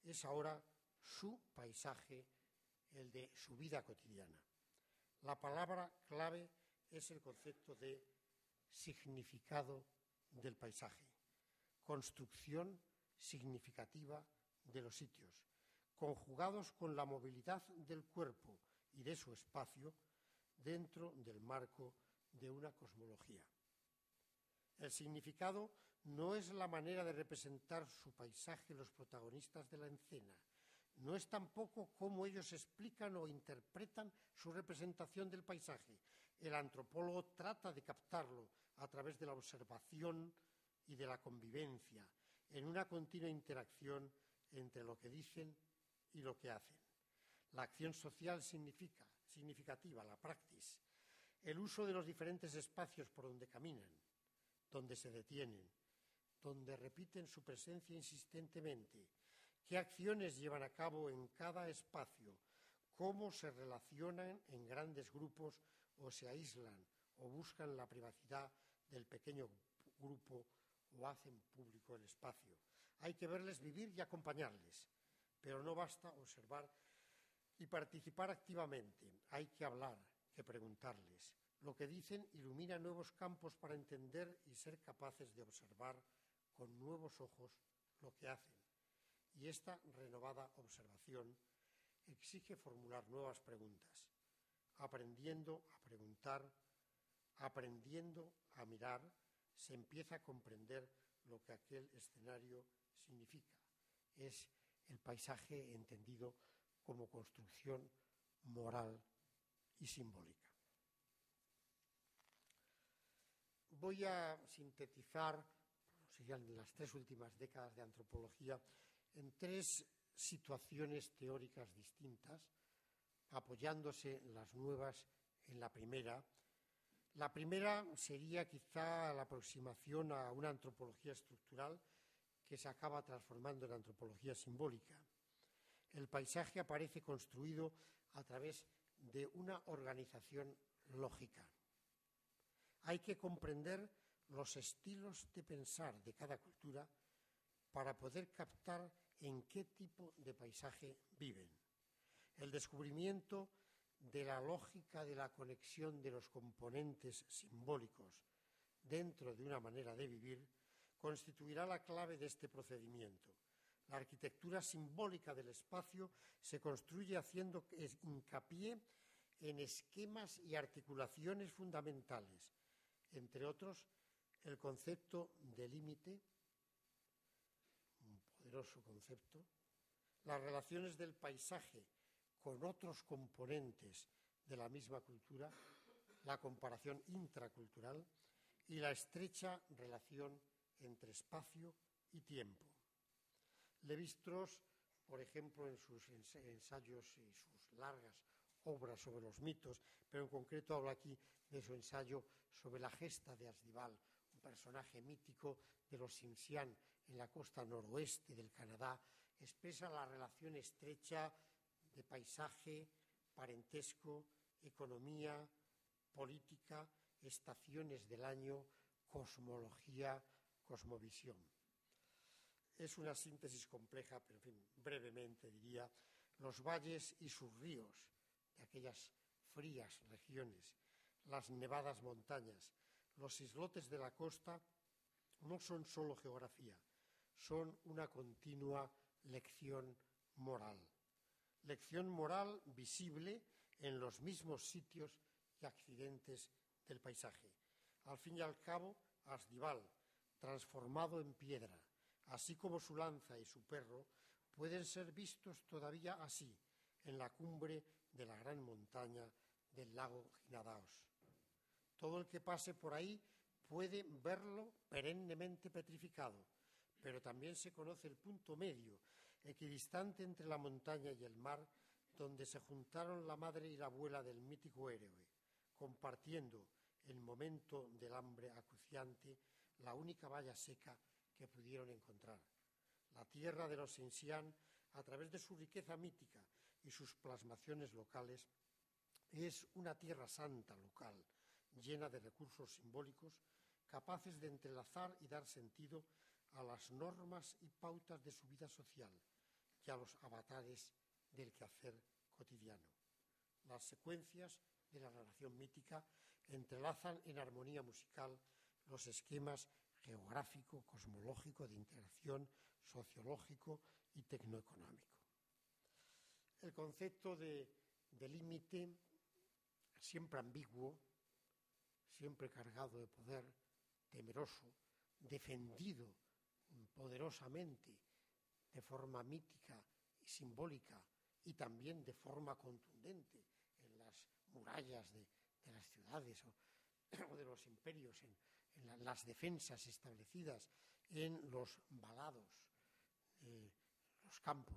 Speaker 4: es ahora su paisaje, el de su vida cotidiana. La palabra clave es el concepto de significado del paisaje, construcción significativa de los sitios, conjugados con la movilidad del cuerpo y de su espacio dentro del marco de una cosmología. El significado no es la manera de representar su paisaje los protagonistas de la escena, no es tampoco cómo ellos explican o interpretan su representación del paisaje. El antropólogo trata de captarlo a través de la observación y de la convivencia, en una continua interacción entre lo que dicen y lo que hacen. La acción social significativa, la praxis, el uso de los diferentes espacios por donde caminan, donde se detienen, donde repiten su presencia insistentemente, qué acciones llevan a cabo en cada espacio, cómo se relacionan en grandes grupos o se aíslan o buscan la privacidad del pequeño grupo o hacen público el espacio. Hay que verles vivir y acompañarles, pero no basta observar y participar activamente. Hay que hablar, que preguntarles. Lo que dicen ilumina nuevos campos para entender y ser capaces de observar con nuevos ojos lo que hacen. Y esta renovada observación exige formular nuevas preguntas, aprendiendo a preguntar, aprendiendo a mirar, se empieza a comprender lo que aquel escenario significa. Es el paisaje entendido como construcción moral y simbólica. Voy a sintetizar, serían las 3 últimas décadas de antropología, en 3 situaciones teóricas distintas, apoyándose las nuevas en la primera. La primera sería quizá la aproximación a una antropología estructural que se acaba transformando en antropología simbólica. El paisaje aparece construido a través de una organización lógica. Hay que comprender los estilos de pensar de cada cultura para poder captar en qué tipo de paisaje viven. El descubrimiento de la lógica de la conexión de los componentes simbólicos dentro de una manera de vivir constituirá la clave de este procedimiento. La arquitectura simbólica del espacio se construye haciendo hincapié en esquemas y articulaciones fundamentales, entre otros, el concepto de límite, un poderoso concepto, las relaciones del paisaje con otros componentes de la misma cultura, la comparación intracultural y la estrecha relación entre espacio y tiempo. Lévi-Strauss, por ejemplo, en sus ensayos y sus largas obras sobre los mitos, pero en concreto habla aquí de su ensayo sobre la gesta de Asdrúbal, un personaje mítico de los Tsimshian en la costa noroeste del Canadá, expresa la relación estrecha de paisaje, parentesco, economía, política, estaciones del año, cosmología, cosmovisión. Es una síntesis compleja, pero en fin, brevemente diría, los valles y sus ríos de aquellas frías regiones, las nevadas montañas, los islotes de la costa no son solo geografía, son una continua lección moral. Lección moral visible en los mismos sitios y accidentes del paisaje. Al fin y al cabo, Asdrúbal, transformado en piedra, así como su lanza y su perro, pueden ser vistos todavía así, en la cumbre de la gran montaña del lago Ginadaos. Todo el que pase por ahí puede verlo perennemente petrificado, pero también se conoce el punto medio, equidistante entre la montaña y el mar, donde se juntaron la madre y la abuela del mítico héroe, compartiendo el momento del hambre acuciante, la única valla seca que pudieron encontrar. La tierra de los Tsimshian, a través de su riqueza mítica y sus plasmaciones locales, es una tierra santa local, llena de recursos simbólicos, capaces de entrelazar y dar sentido a las normas y pautas de su vida social, y a los avatares del quehacer cotidiano. Las secuencias de la narración mítica entrelazan en armonía musical los esquemas geográfico, cosmológico, de integración, sociológico y tecnoeconómico. El concepto de límite, siempre ambiguo, siempre cargado de poder, temeroso, defendido poderosamente de forma mítica y simbólica y también de forma contundente en las murallas de las ciudades o de los imperios, en las defensas establecidas en los valados, los campos.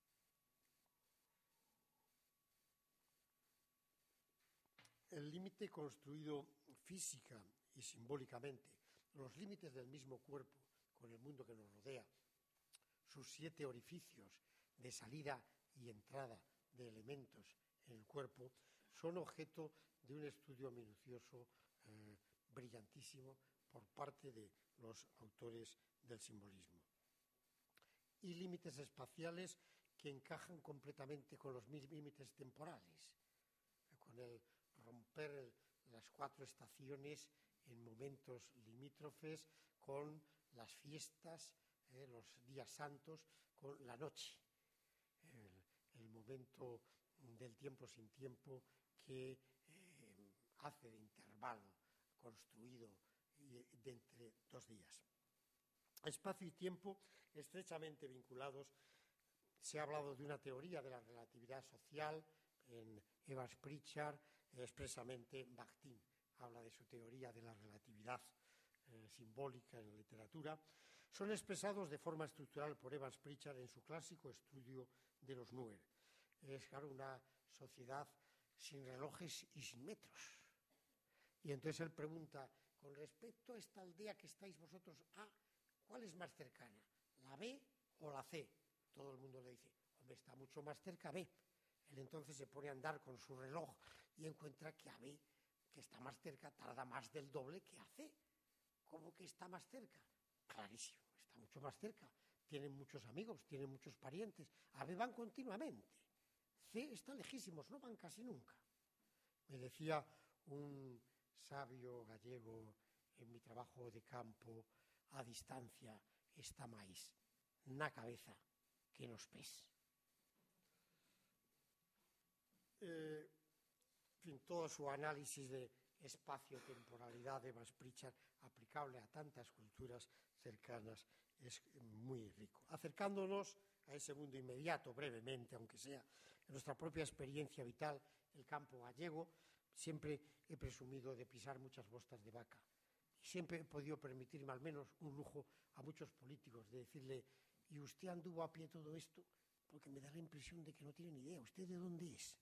Speaker 4: El límite construido física y simbólicamente, los límites del mismo cuerpo con el mundo que nos rodea, sus 7 orificios de salida y entrada de elementos en el cuerpo, son objeto de un estudio minucioso, brillantísimo, por parte de los autores del simbolismo. Y límites espaciales que encajan completamente con los límites temporales, con el romper las 4 estaciones en momentos limítrofes, con las fiestas, los días santos, con la noche, el momento del tiempo sin tiempo que hace de intervalo construido de entre 2 días. Espacio y tiempo estrechamente vinculados. Se ha hablado de una teoría de la relatividad social en Evans Pritchard, expresamente Bakhtin habla de su teoría de la relatividad simbólica en la literatura. Son expresados de forma estructural por Evans Pritchard en su clásico estudio de los Nuer. Es, claro, una sociedad sin relojes y sin metros. Y entonces él pregunta, con respecto a esta aldea que estáis vosotros, ¿cuál es más cercana? ¿La B o la C? Todo el mundo le dice, hombre, está mucho más cerca B. Él entonces se pone a andar con su reloj y encuentra que a B, que está más cerca, tarda más del doble que a C. ¿Cómo que está más cerca? Clarísimo, está mucho más cerca. Tienen muchos amigos, tienen muchos parientes. A B van continuamente. C está lejísimos, no van casi nunca. Me decía un sabio gallego en mi trabajo de campo, a distancia está máis na cabeza que nos pés. En fin, todo su análisis de espacio-temporalidad de Evans Pritchard aplicable a tantas culturas cercanas es muy rico. Acercándonos a ese mundo inmediato, brevemente, aunque sea, en nuestra propia experiencia vital, el campo gallego, siempre he presumido de pisar muchas bostas de vaca. Y siempre he podido permitirme al menos un lujo a muchos políticos de decirle, ¿y usted anduvo a pie todo esto? Porque me da la impresión de que no tiene ni idea. ¿Usted de dónde es?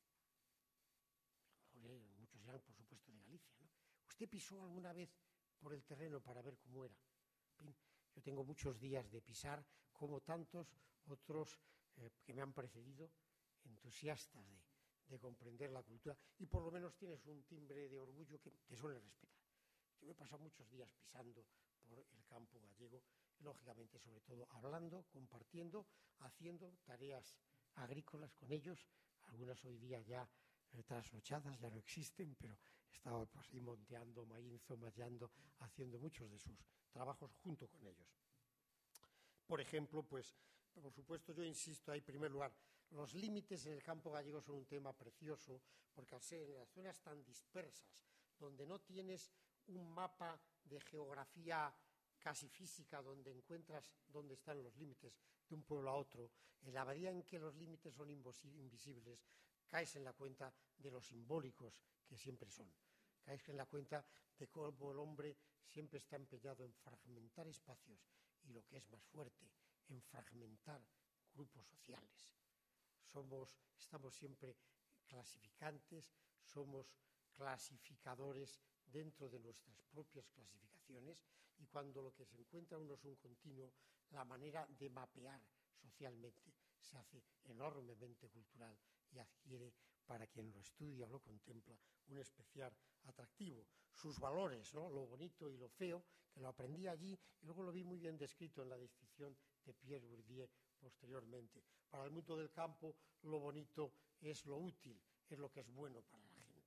Speaker 4: Muchos eran, por supuesto, de Galicia, ¿no? ¿Usted pisó alguna vez por el terreno para ver cómo era? Bien, yo tengo muchos días de pisar, como tantos otros que me han precedido, entusiastas de comprender la cultura, y por lo menos tienes un timbre de orgullo que te suele respetar. Yo me he pasado muchos días pisando por el campo gallego, y, lógicamente, sobre todo, hablando, compartiendo, haciendo tareas agrícolas con ellos, algunas hoy día ya trasnochadas, ya no existen, pero estaba pues ahí monteando maíz, mallando, haciendo muchos de sus trabajos junto con ellos. Por ejemplo, pues, por supuesto, yo insisto ahí, en primer lugar, los límites en el campo gallego son un tema precioso, porque al ser en las zonas tan dispersas, donde no tienes un mapa de geografía casi física, donde encuentras dónde están los límites de un pueblo a otro, en la medida en que los límites son invisibles, caes en la cuenta de lo simbólicos que siempre son. Caes en la cuenta de cómo el hombre siempre está empeñado en fragmentar espacios y, lo que es más fuerte, en fragmentar grupos sociales. Estamos siempre clasificantes, somos clasificadores dentro de nuestras propias clasificaciones, y cuando lo que se encuentra uno es un continuo, la manera de mapear socialmente se hace enormemente cultural y adquiere para quien lo estudia o lo contempla, un especial atractivo. Sus valores, ¿no? Lo bonito y lo feo, que lo aprendí allí y luego lo vi muy bien descrito en la descripción de Pierre Bourdieu posteriormente. Para el mundo del campo, lo bonito es lo útil, es lo que es bueno para la gente.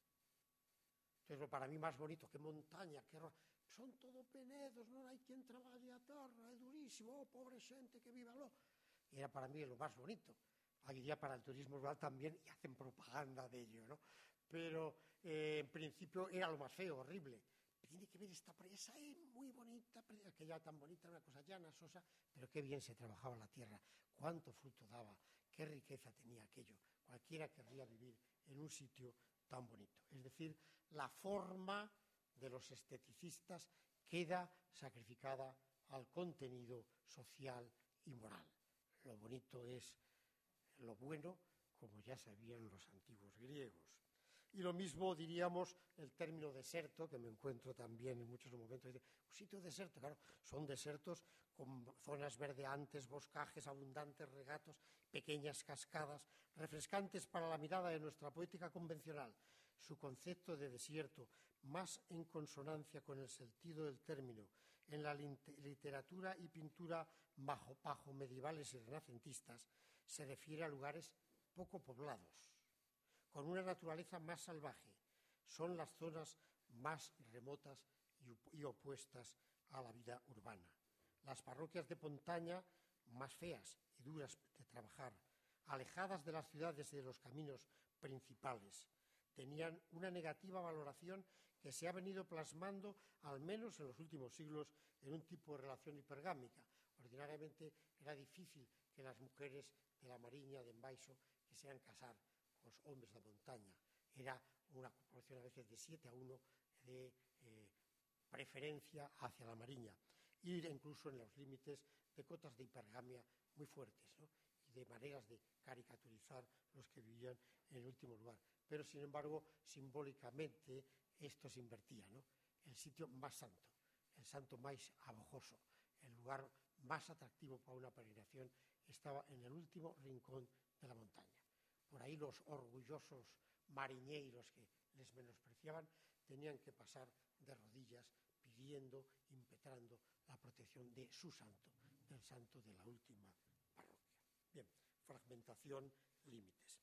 Speaker 4: Entonces, lo para mí más bonito que montaña, que son todo penedos, non hai quen traballe a terra, é durísimo, oh, pobre xente que viva lo. Era para mí lo más bonito. Hoy día para el turismo rural también y hacen propaganda de ello, ¿no? Pero en principio era lo más feo, horrible. Tiene que ver esta presa, muy bonita, aquella tan bonita, una cosa llana, sosa, pero qué bien se trabajaba la tierra, cuánto fruto daba, qué riqueza tenía aquello. Cualquiera querría vivir en un sitio tan bonito. Es decir, la forma de los esteticistas queda sacrificada al contenido social y moral. Lo bonito es lo bueno, como ya sabían los antiguos griegos. Y lo mismo diríamos el término deserto, que me encuentro también en muchos momentos. Un sitio deserto, claro, son desiertos con zonas verdeantes, boscajes, abundantes regatos, pequeñas cascadas, refrescantes para la mirada de nuestra poética convencional. Su concepto de desierto, más en consonancia con el sentido del término, en la literatura y pintura bajo medievales y renacentistas, se refiere a lugares poco poblados, con una naturaleza más salvaje. Son las zonas más remotas y opuestas a la vida urbana. Las parroquias de montaña más feas y duras de trabajar, alejadas de las ciudades y de los caminos principales, tenían una negativa valoración que se ha venido plasmando, al menos en los últimos siglos, en un tipo de relación hipergámica. Ordinariamente era difícil que las mujeres de la Mariña, de Embaixo, quisieran casar con los hombres de montaña. Era una proporción a veces de 7-1 de preferencia hacia la Mariña, y incluso en los límites de cotas de hipergamia muy fuertes, ¿no? Y de maneras de caricaturizar los que vivían en el último lugar. Pero, sin embargo, simbólicamente esto se invertía, ¿no? El sitio más santo, el santo más abojoso, el lugar más atractivo para una peregrinación estaba en el último rincón de la montaña. Por ahí los orgullosos mariñeiros que les menospreciaban tenían que pasar de rodillas pidiendo, impetrando la protección de su santo, del santo de la última parroquia. Bien, fragmentación, límites.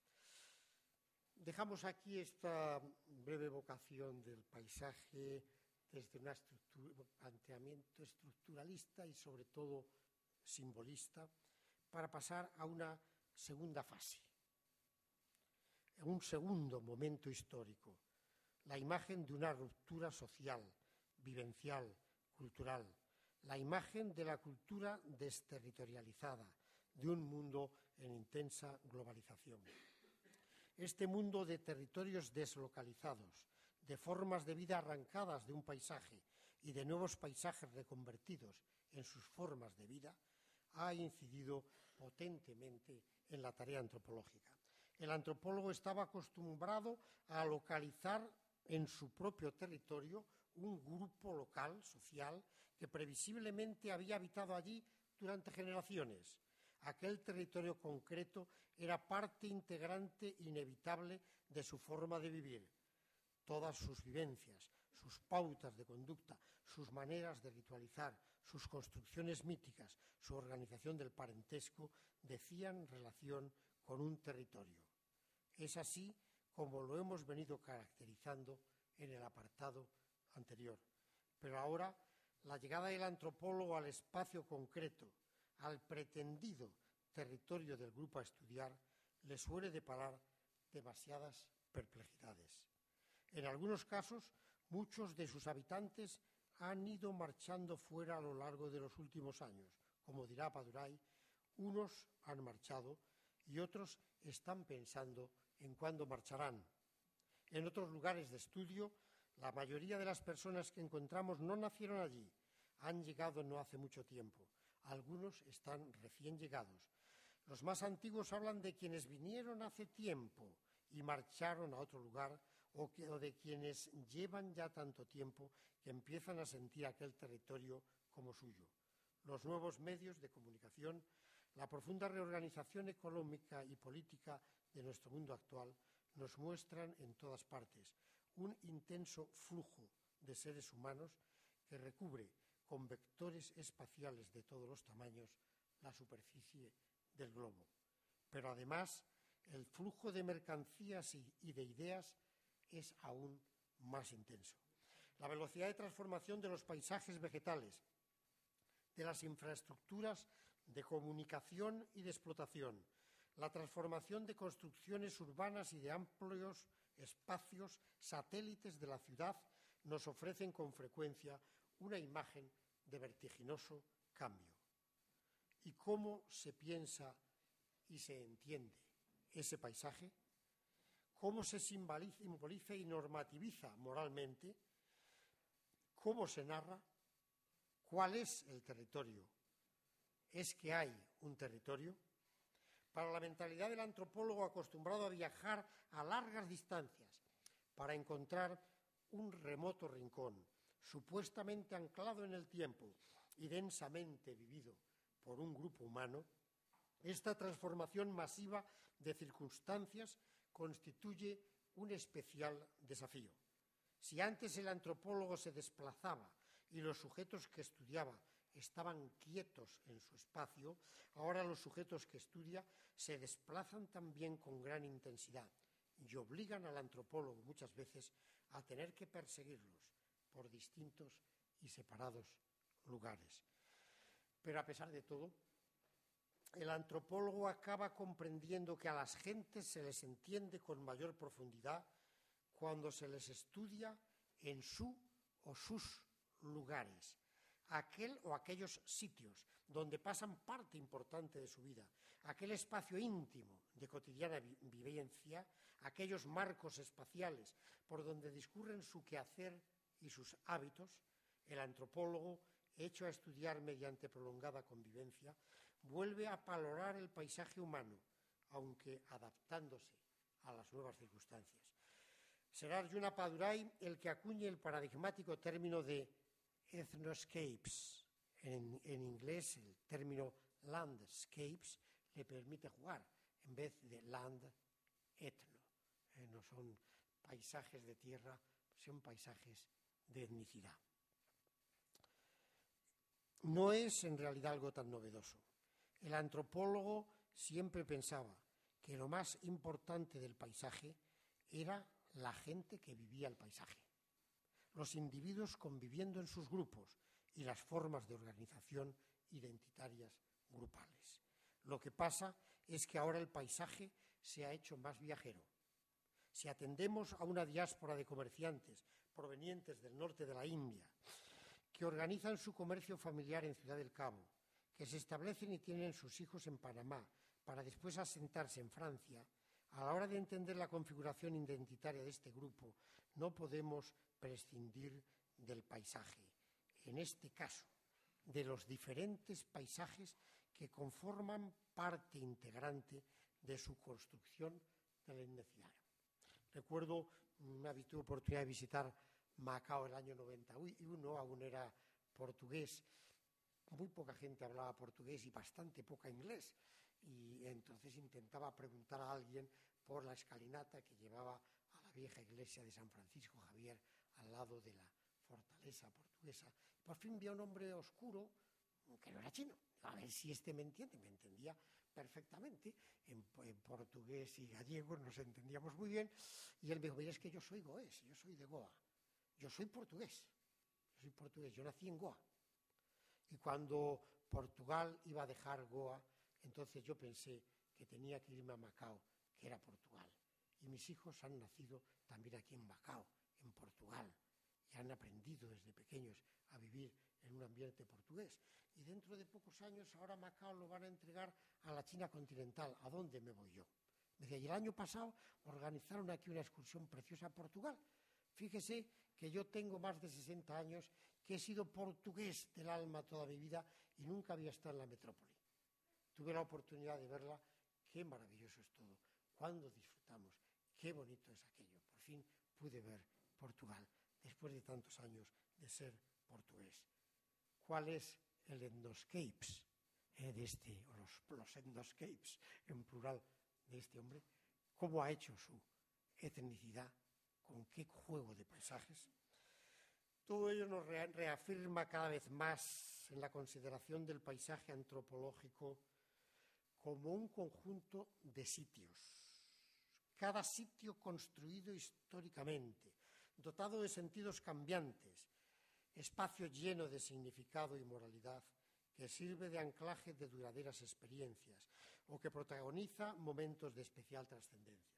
Speaker 4: Dejamos aquí esta breve evocación del paisaje desde un planteamiento estructuralista y sobre todo simbolista, para pasar a una segunda fase, un segundo momento histórico, la imagen de una ruptura social, vivencial, cultural, la imagen de la cultura desterritorializada, de un mundo en intensa globalización. Este mundo de territorios deslocalizados, de formas de vida arrancadas de un paisaje y de nuevos paisajes reconvertidos en sus formas de vida, ha incidido potentemente en la tarea antropológica. El antropólogo estaba acostumbrado a localizar en su propio territorio un grupo local, social, que previsiblemente había habitado allí durante generaciones. Aquel territorio concreto era parte integrante inevitable de su forma de vivir. Todas sus vivencias, sus pautas de conducta, sus maneras de ritualizar, sus construcciones míticas, su organización del parentesco, decían relación con un territorio. Es así como lo hemos venido caracterizando en el apartado anterior. Pero ahora, la llegada del antropólogo al espacio concreto, al pretendido territorio del grupo a estudiar, le suele deparar demasiadas perplejidades. En algunos casos, muchos de sus habitantes han ido marchando fuera a lo largo de los últimos años. Como dirá Paduray, unos han marchado y otros están pensando en cuándo marcharán. En otros lugares de estudio, la mayoría de las personas que encontramos no nacieron allí, han llegado no hace mucho tiempo. Algunos están recién llegados. Los más antiguos hablan de quienes vinieron hace tiempo y marcharon a otro lugar, o de quienes llevan ya tanto tiempo que empiezan a sentir aquel territorio como suyo. Los nuevos medios de comunicación, la profunda reorganización económica y política de nuestro mundo actual nos muestran en todas partes un intenso flujo de seres humanos que recubre con vectores espaciales de todos los tamaños la superficie del globo. Pero además, el flujo de mercancías y de ideas es aún más intenso. La velocidad de transformación de los paisajes vegetales, de las infraestructuras de comunicación y de explotación, la transformación de construcciones urbanas y de amplios espacios satélites de la ciudad nos ofrecen con frecuencia una imagen de vertiginoso cambio. ¿Y cómo se piensa y se entiende ese paisaje? ¿Cómo se simboliza y normativiza moralmente? ¿Cómo se narra? ¿Cuál es el territorio? ¿Es que hay un territorio? Para la mentalidad del antropólogo acostumbrado a viajar a largas distancias para encontrar un remoto rincón, supuestamente anclado en el tiempo y densamente vivido por un grupo humano, esta transformación masiva de circunstancias constituye un especial desafío. Si antes el antropólogo se desplazaba y los sujetos que estudiaba estaban quietos en su espacio, ahora los sujetos que estudia se desplazan también con gran intensidad y obligan al antropólogo muchas veces a tener que perseguirlos por distintos y separados lugares. Pero a pesar de todo, el antropólogo acaba comprendiendo que a las gentes se les entiende con mayor profundidad cuando se les estudia en su o sus lugares, aquel o aquellos sitios donde pasan parte importante de su vida, aquel espacio íntimo de cotidiana vivencia, aquellos marcos espaciales por donde discurren su quehacer y sus hábitos. El antropólogo, hecho a estudiar mediante prolongada convivencia, vuelve a valorar el paisaje humano, aunque adaptándose a las nuevas circunstancias. Será Arjuna Padurai el que acuñe el paradigmático término de ethnoscapes. En inglés, el término landscapes le permite jugar en vez de land, etno. No son paisajes de tierra, son paisajes de etnicidad. No es en realidad algo tan novedoso. El antropólogo siempre pensaba que lo más importante del paisaje era la gente que vivía el paisaje, los individuos conviviendo en sus grupos y las formas de organización identitarias grupales. Lo que pasa es que ahora el paisaje se ha hecho más viajero. Si atendemos a una diáspora de comerciantes provenientes del norte de la India, que organizan su comercio familiar en Ciudad del Cabo, que se establecen y tienen sus hijos en Panamá para después asentarse en Francia, a la hora de entender la configuración identitaria de este grupo, no podemos prescindir del paisaje. En este caso, de los diferentes paisajes que conforman parte integrante de su construcción del etnocidario. Recuerdo tuve oportunidad de visitar Macao el año 91, aún era portugués. Muy poca gente hablaba portugués y bastante poca inglés. Y entonces intentaba preguntar a alguien por la escalinata que llevaba a la vieja iglesia de San Francisco Javier al lado de la fortaleza portuguesa. Por fin vi a un hombre oscuro que no era chino. A ver si este me entiende. Me entendía perfectamente. En portugués y gallego nos entendíamos muy bien. Y él me dijo, mira, es que yo soy goés, yo soy de Goa. Yo soy portugués. Yo nací en Goa. Y cuando Portugal iba a dejar Goa, entonces yo pensé que tenía que irme a Macao, que era Portugal. Y mis hijos han nacido también aquí en Macao, en Portugal. Y han aprendido desde pequeños a vivir en un ambiente portugués. Y dentro de pocos años, ahora Macao lo van a entregar a la China continental. ¿A dónde me voy yo? Me decía, y el año pasado organizaron aquí una excursión preciosa a Portugal. Fíjese que yo tengo más de 60 años, que he sido portugués del alma toda mi vida y nunca había estado en la metrópoli. Tuve la oportunidad de verla, qué maravilloso es todo, cuándo disfrutamos, qué bonito es aquello. Por fin pude ver Portugal, después de tantos años de ser portugués. ¿Cuál es el etnoscapes los etnoscapes en plural de este hombre? ¿Cómo ha hecho su qué tecnicidad, con qué juego de paisajes. Todo ello nos reafirma cada vez más en la consideración del paisaje antropológico como un conjunto de sitios. Cada sitio construido históricamente, dotado de sentidos cambiantes, espacio lleno de significado y moralidad, que sirve de anclaje de duraderas experiencias o que protagoniza momentos de especial trascendencia.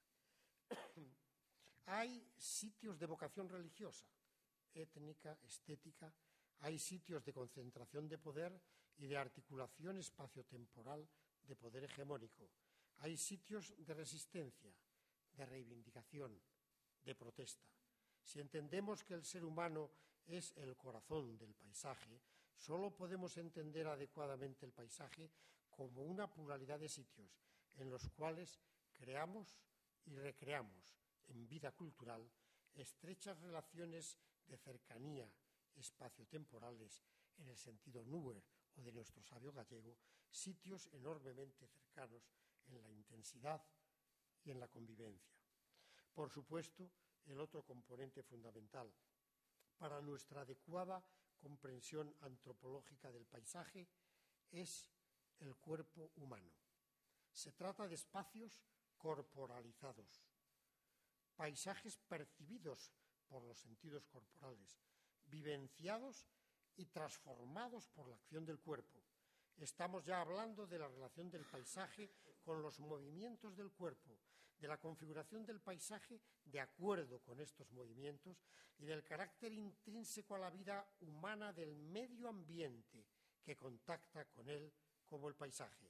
Speaker 4: Hay sitios de vocación religiosa, étnica, estética, hay sitios de concentración de poder y de articulación espaciotemporal de poder hegemónico. Hay sitios de resistencia, de reivindicación, de protesta. Si entendemos que el ser humano es el corazón del paisaje, solo podemos entender adecuadamente el paisaje como una pluralidad de sitios en los cuales creamos y recreamos en vida cultural estrechas relaciones de cercanía espaciotemporales en el sentido Núer o de nuestro sabio gallego, sitios enormemente cercanos en la intensidad y en la convivencia. Por supuesto, el otro componente fundamental para nuestra adecuada comprensión antropológica del paisaje es el cuerpo humano. Se trata de espacios corporalizados, paisajes percibidos por los sentidos corporales, vivenciados y transformados por la acción del cuerpo. Estamos ya hablando de la relación del paisaje con los movimientos del cuerpo, de la configuración del paisaje de acuerdo con estos movimientos y del carácter intrínseco a la vida humana del medio ambiente que contacta con él como el paisaje.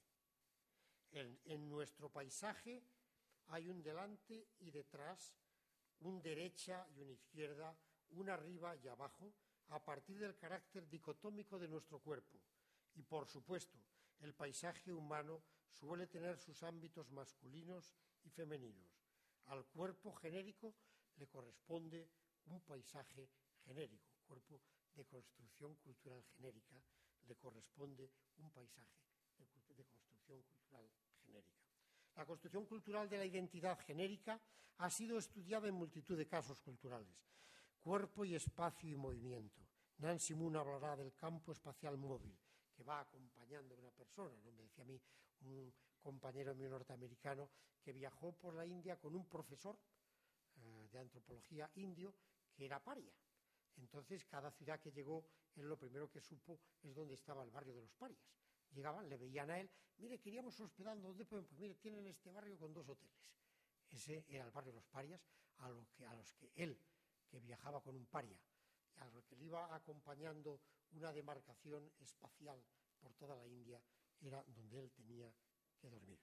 Speaker 4: En nuestro paisaje hay un delante y detrás, un derecha y una izquierda, un arriba y abajo, a partir del carácter dicotómico de nuestro cuerpo. Y, por supuesto, el paisaje humano suele tener sus ámbitos masculinos y femeninos. Al cuerpo genérico le corresponde un paisaje genérico, cuerpo de construcción cultural genérica, le corresponde un paisaje de construcción cultural genérica. La construcción cultural de la identidad genérica ha sido estudiada en multitud de casos culturales. Cuerpo y espacio y movimiento. Nancy Moon hablará del campo espacial móvil, que va acompañando a una persona. ¿No? Me decía a mí un compañero mío norteamericano que viajó por la India con un profesor de antropología indio que era paria. Entonces, cada ciudad que llegó, él lo primero que supo es dónde estaba el barrio de los parias. Llegaban, le veían a él, mire, queríamos hospedando, ¿dónde podemos? Pues mire, tienen este barrio con 2 hoteles. Ese era el barrio de los parias, a los que él, que viajaba con un paria, a lo que le iba acompañando una demarcación espacial por toda la India, era donde él tenía que dormir.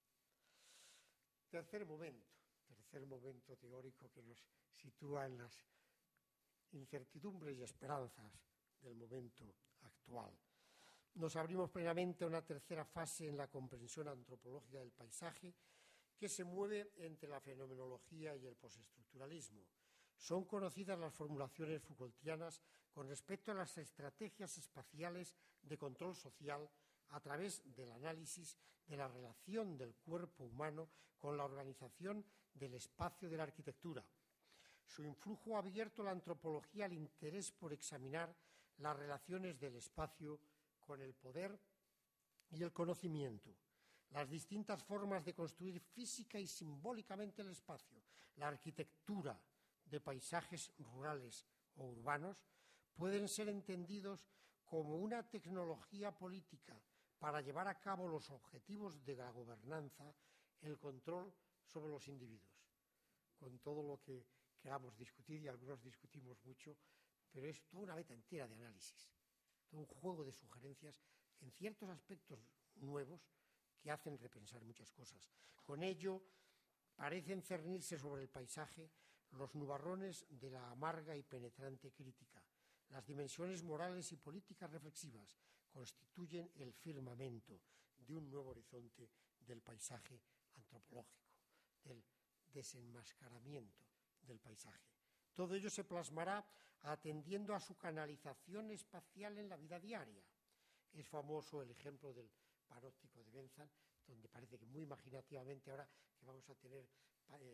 Speaker 4: Tercer momento teórico que nos sitúa en las incertidumbres y esperanzas del momento actual. Nos abrimos plenamente a una tercera fase en la comprensión antropológica del paisaje que se mueve entre la fenomenología y el postestructuralismo. Son conocidas las formulaciones Foucaultianas con respecto a las estrategias espaciales de control social a través del análisis de la relación del cuerpo humano con la organización del espacio de la arquitectura. Su influjo ha abierto la antropología al interés por examinar las relaciones del espacio con el poder y el conocimiento, las distintas formas de construir física y simbólicamente el espacio, la arquitectura de paisajes rurales o urbanos, pueden ser entendidos como una tecnología política para llevar a cabo los objetivos de la gobernanza, el control sobre los individuos. Con todo lo que queramos discutir, y algunos discutimos mucho, pero es toda una beta entera de análisis, todo un juego de sugerencias en ciertos aspectos nuevos que hacen repensar muchas cosas. Con ello, parecen cernirse sobre el paisaje los nubarrones de la amarga y penetrante crítica. Las dimensiones morales y políticas reflexivas constituyen el firmamento de un nuevo horizonte del paisaje antropológico, del desenmascaramiento del paisaje. Todo ello se plasmará atendiendo a su canalización espacial en la vida diaria. Es famoso el ejemplo del panóptico de Benzan, donde parece que muy imaginativamente ahora que vamos a tener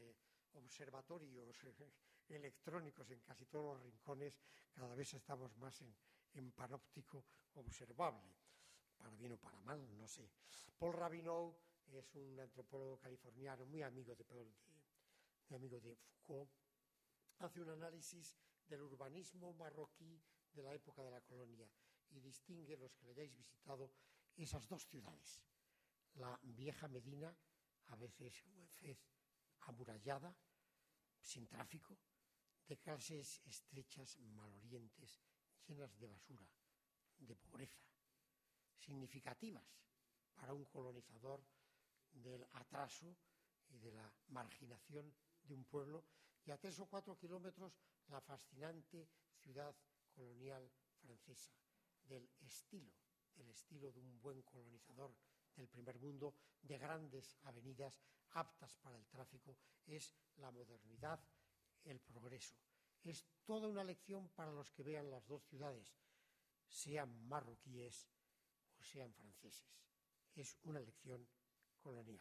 Speaker 4: observatorios electrónicos en casi todos los rincones, cada vez estamos más en panóptico observable, para bien o para mal, no sé. Paul Rabinow es un antropólogo californiano muy amigo de Foucault, hace un análisis del urbanismo marroquí de la época de la colonia y distingue, los que le hayáis visitado, esas dos ciudades. La vieja Medina, a veces amurallada, sin tráfico, de calles estrechas, malolientes, llenas de basura, de pobreza, significativas para un colonizador del atraso y de la marginación de un pueblo, y a 3 o 4 kilómetros la fascinante ciudad colonial francesa, del estilo de un buen colonizador del primer mundo, de grandes avenidas aptas para el tráfico. Es la modernidad, el progreso. Es toda una lección para los que vean las dos ciudades, sean marroquíes o sean franceses. Es una lección colonial.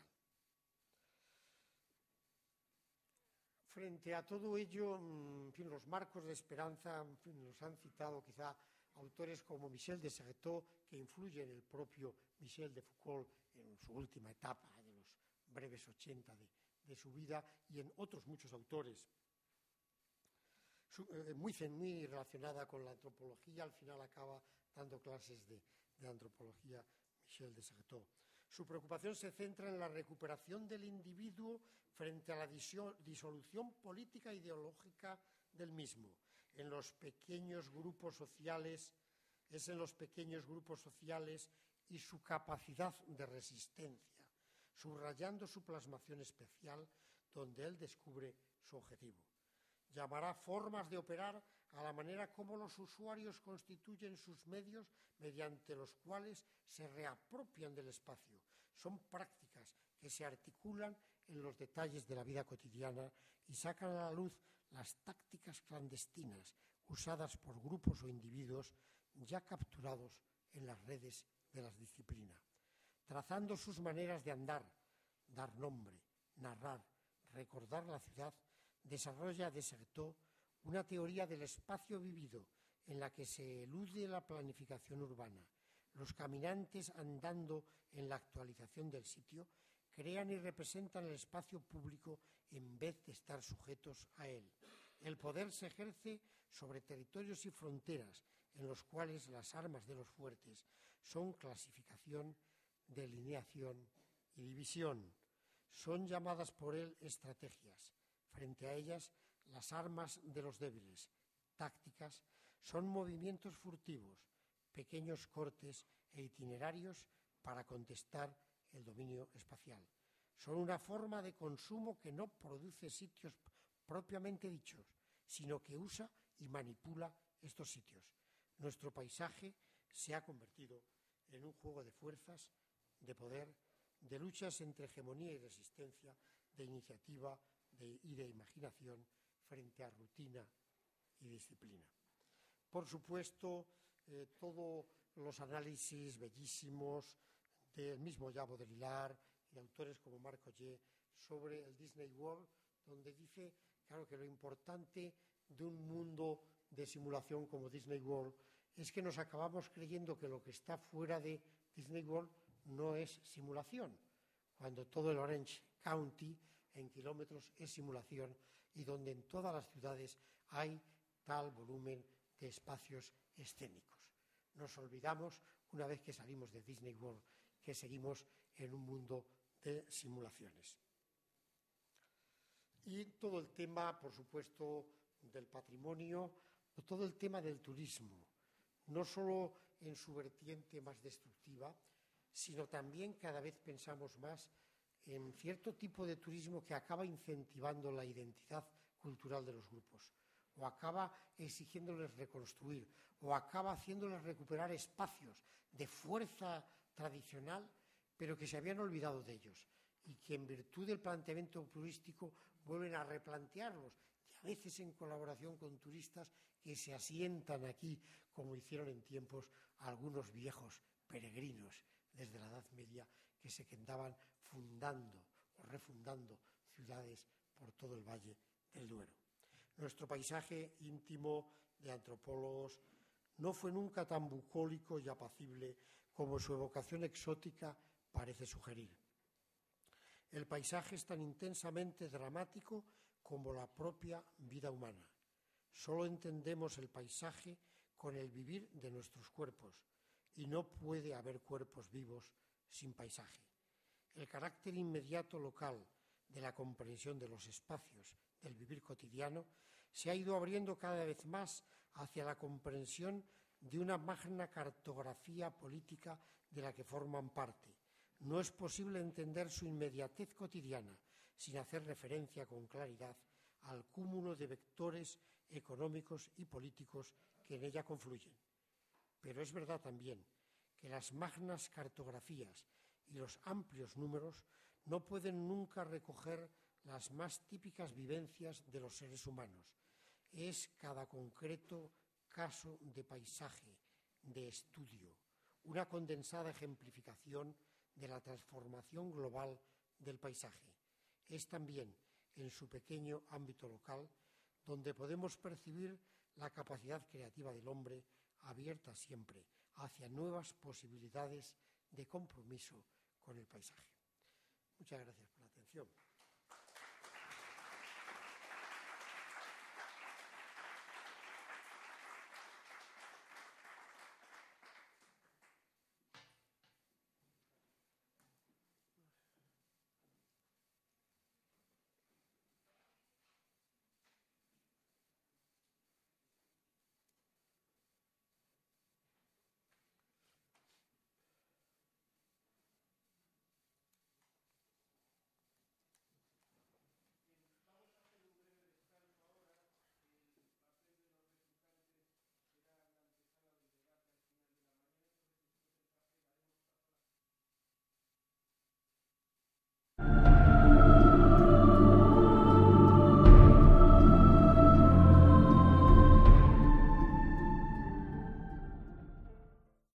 Speaker 4: Frente a todo ello, en fin, los marcos de esperanza, en fin, nos han citado quizá autores como Michel de Certeau, que influye en el propio Michel de Foucault en su última etapa, de los breves 80 de su vida, y en otros muchos autores. Muy relacionada con la antropología, al final acaba dando clases de antropología Michel de Certeau. Su preocupación se centra en la recuperación del individuo frente a la disolución política e ideológica del mismo, en los pequeños grupos sociales, y su capacidad de resistencia, subrayando su plasmación especial, donde él descubre su objetivo. Llamará formas de operar a la manera como los usuarios constituyen sus medios mediante los cuales se reapropian del espacio. Son prácticas que se articulan en los detalles de la vida cotidiana y sacan a la luz las tácticas clandestinas usadas por grupos o individuos ya capturados en las redes de las disciplinas. Trazando sus maneras de andar, dar nombre, narrar, recordar la ciudad, desarrolla de Certeau una teoría del espacio vivido en la que se elude la planificación urbana. Los caminantes, andando en la actualización del sitio, crean y representan el espacio público en vez de estar sujetos a él. El poder se ejerce sobre territorios y fronteras en los cuales las armas de los fuertes son clasificación, delineación y división. Son llamadas por él estrategias. Frente a ellas, las armas de los débiles, tácticas, son movimientos furtivos, pequeños cortes e itinerarios para contestar el dominio espacial. Son una forma de consumo que no produce sitios propiamente dichos, sino que usa y manipula estos sitios. Nuestro paisaje se ha convertido en un juego de fuerzas, de poder, de luchas entre hegemonía y resistencia, de iniciativa y de imaginación frente a rutina y disciplina. Por supuesto, todos los análisis bellísimos del mismo Jean Baudrillard y de autores como Marc Ogier sobre el Disney World, donde dice, claro, que lo importante de un mundo de simulación como Disney World es que nos acabamos creyendo que lo que está fuera de Disney World no es simulación, cuando todo el Orange County en kilómetros es simulación y donde en todas las ciudades hay tal volumen de espacios escénicos. Nos olvidamos, una vez que salimos de Disney World, que seguimos en un mundo de simulaciones. Y todo el tema, por supuesto, del patrimonio, todo el tema del turismo, no solo en su vertiente más destructiva, sino también cada vez pensamos más en cierto tipo de turismo que acaba incentivando la identidad cultural de los grupos, o acaba exigiéndoles reconstruir, o acaba haciéndoles recuperar espacios de fuerza tradicional, pero que se habían olvidado de ellos, y que en virtud del planteamiento turístico vuelven a replantearlos, y a veces en colaboración con turistas que se asientan aquí, como hicieron en tiempos algunos viejos peregrinos desde la Edad Media, que se quedaban fundando o refundando ciudades por todo el Valle del Duero. Nuestro paisaje íntimo de antropólogos no fue nunca tan bucólico y apacible como su evocación exótica parece sugerir. El paisaje es tan intensamente dramático como la propia vida humana. Solo entendemos el paisaje con el vivir de nuestros cuerpos, y no puede haber cuerpos vivos sin paisaje. El carácter inmediato local de la comprensión de los espacios del vivir cotidiano se ha ido abriendo cada vez más hacia la comprensión de una magna cartografía política de la que forman parte. No es posible entender su inmediatez cotidiana sin hacer referencia con claridad al cúmulo de vectores económicos y políticos que en ella confluyen. Pero es verdad también que las magnas cartografías y los amplios números no pueden nunca recoger las más típicas vivencias de los seres humanos. Es cada concreto caso de paisaje, de estudio, una condensada ejemplificación de la transformación global del paisaje. Es también en su pequeño ámbito local donde podemos percibir la capacidad creativa del hombre abierta siempre hacia nuevas posibilidades de compromiso con el paisaje. Muchas gracias por la atención.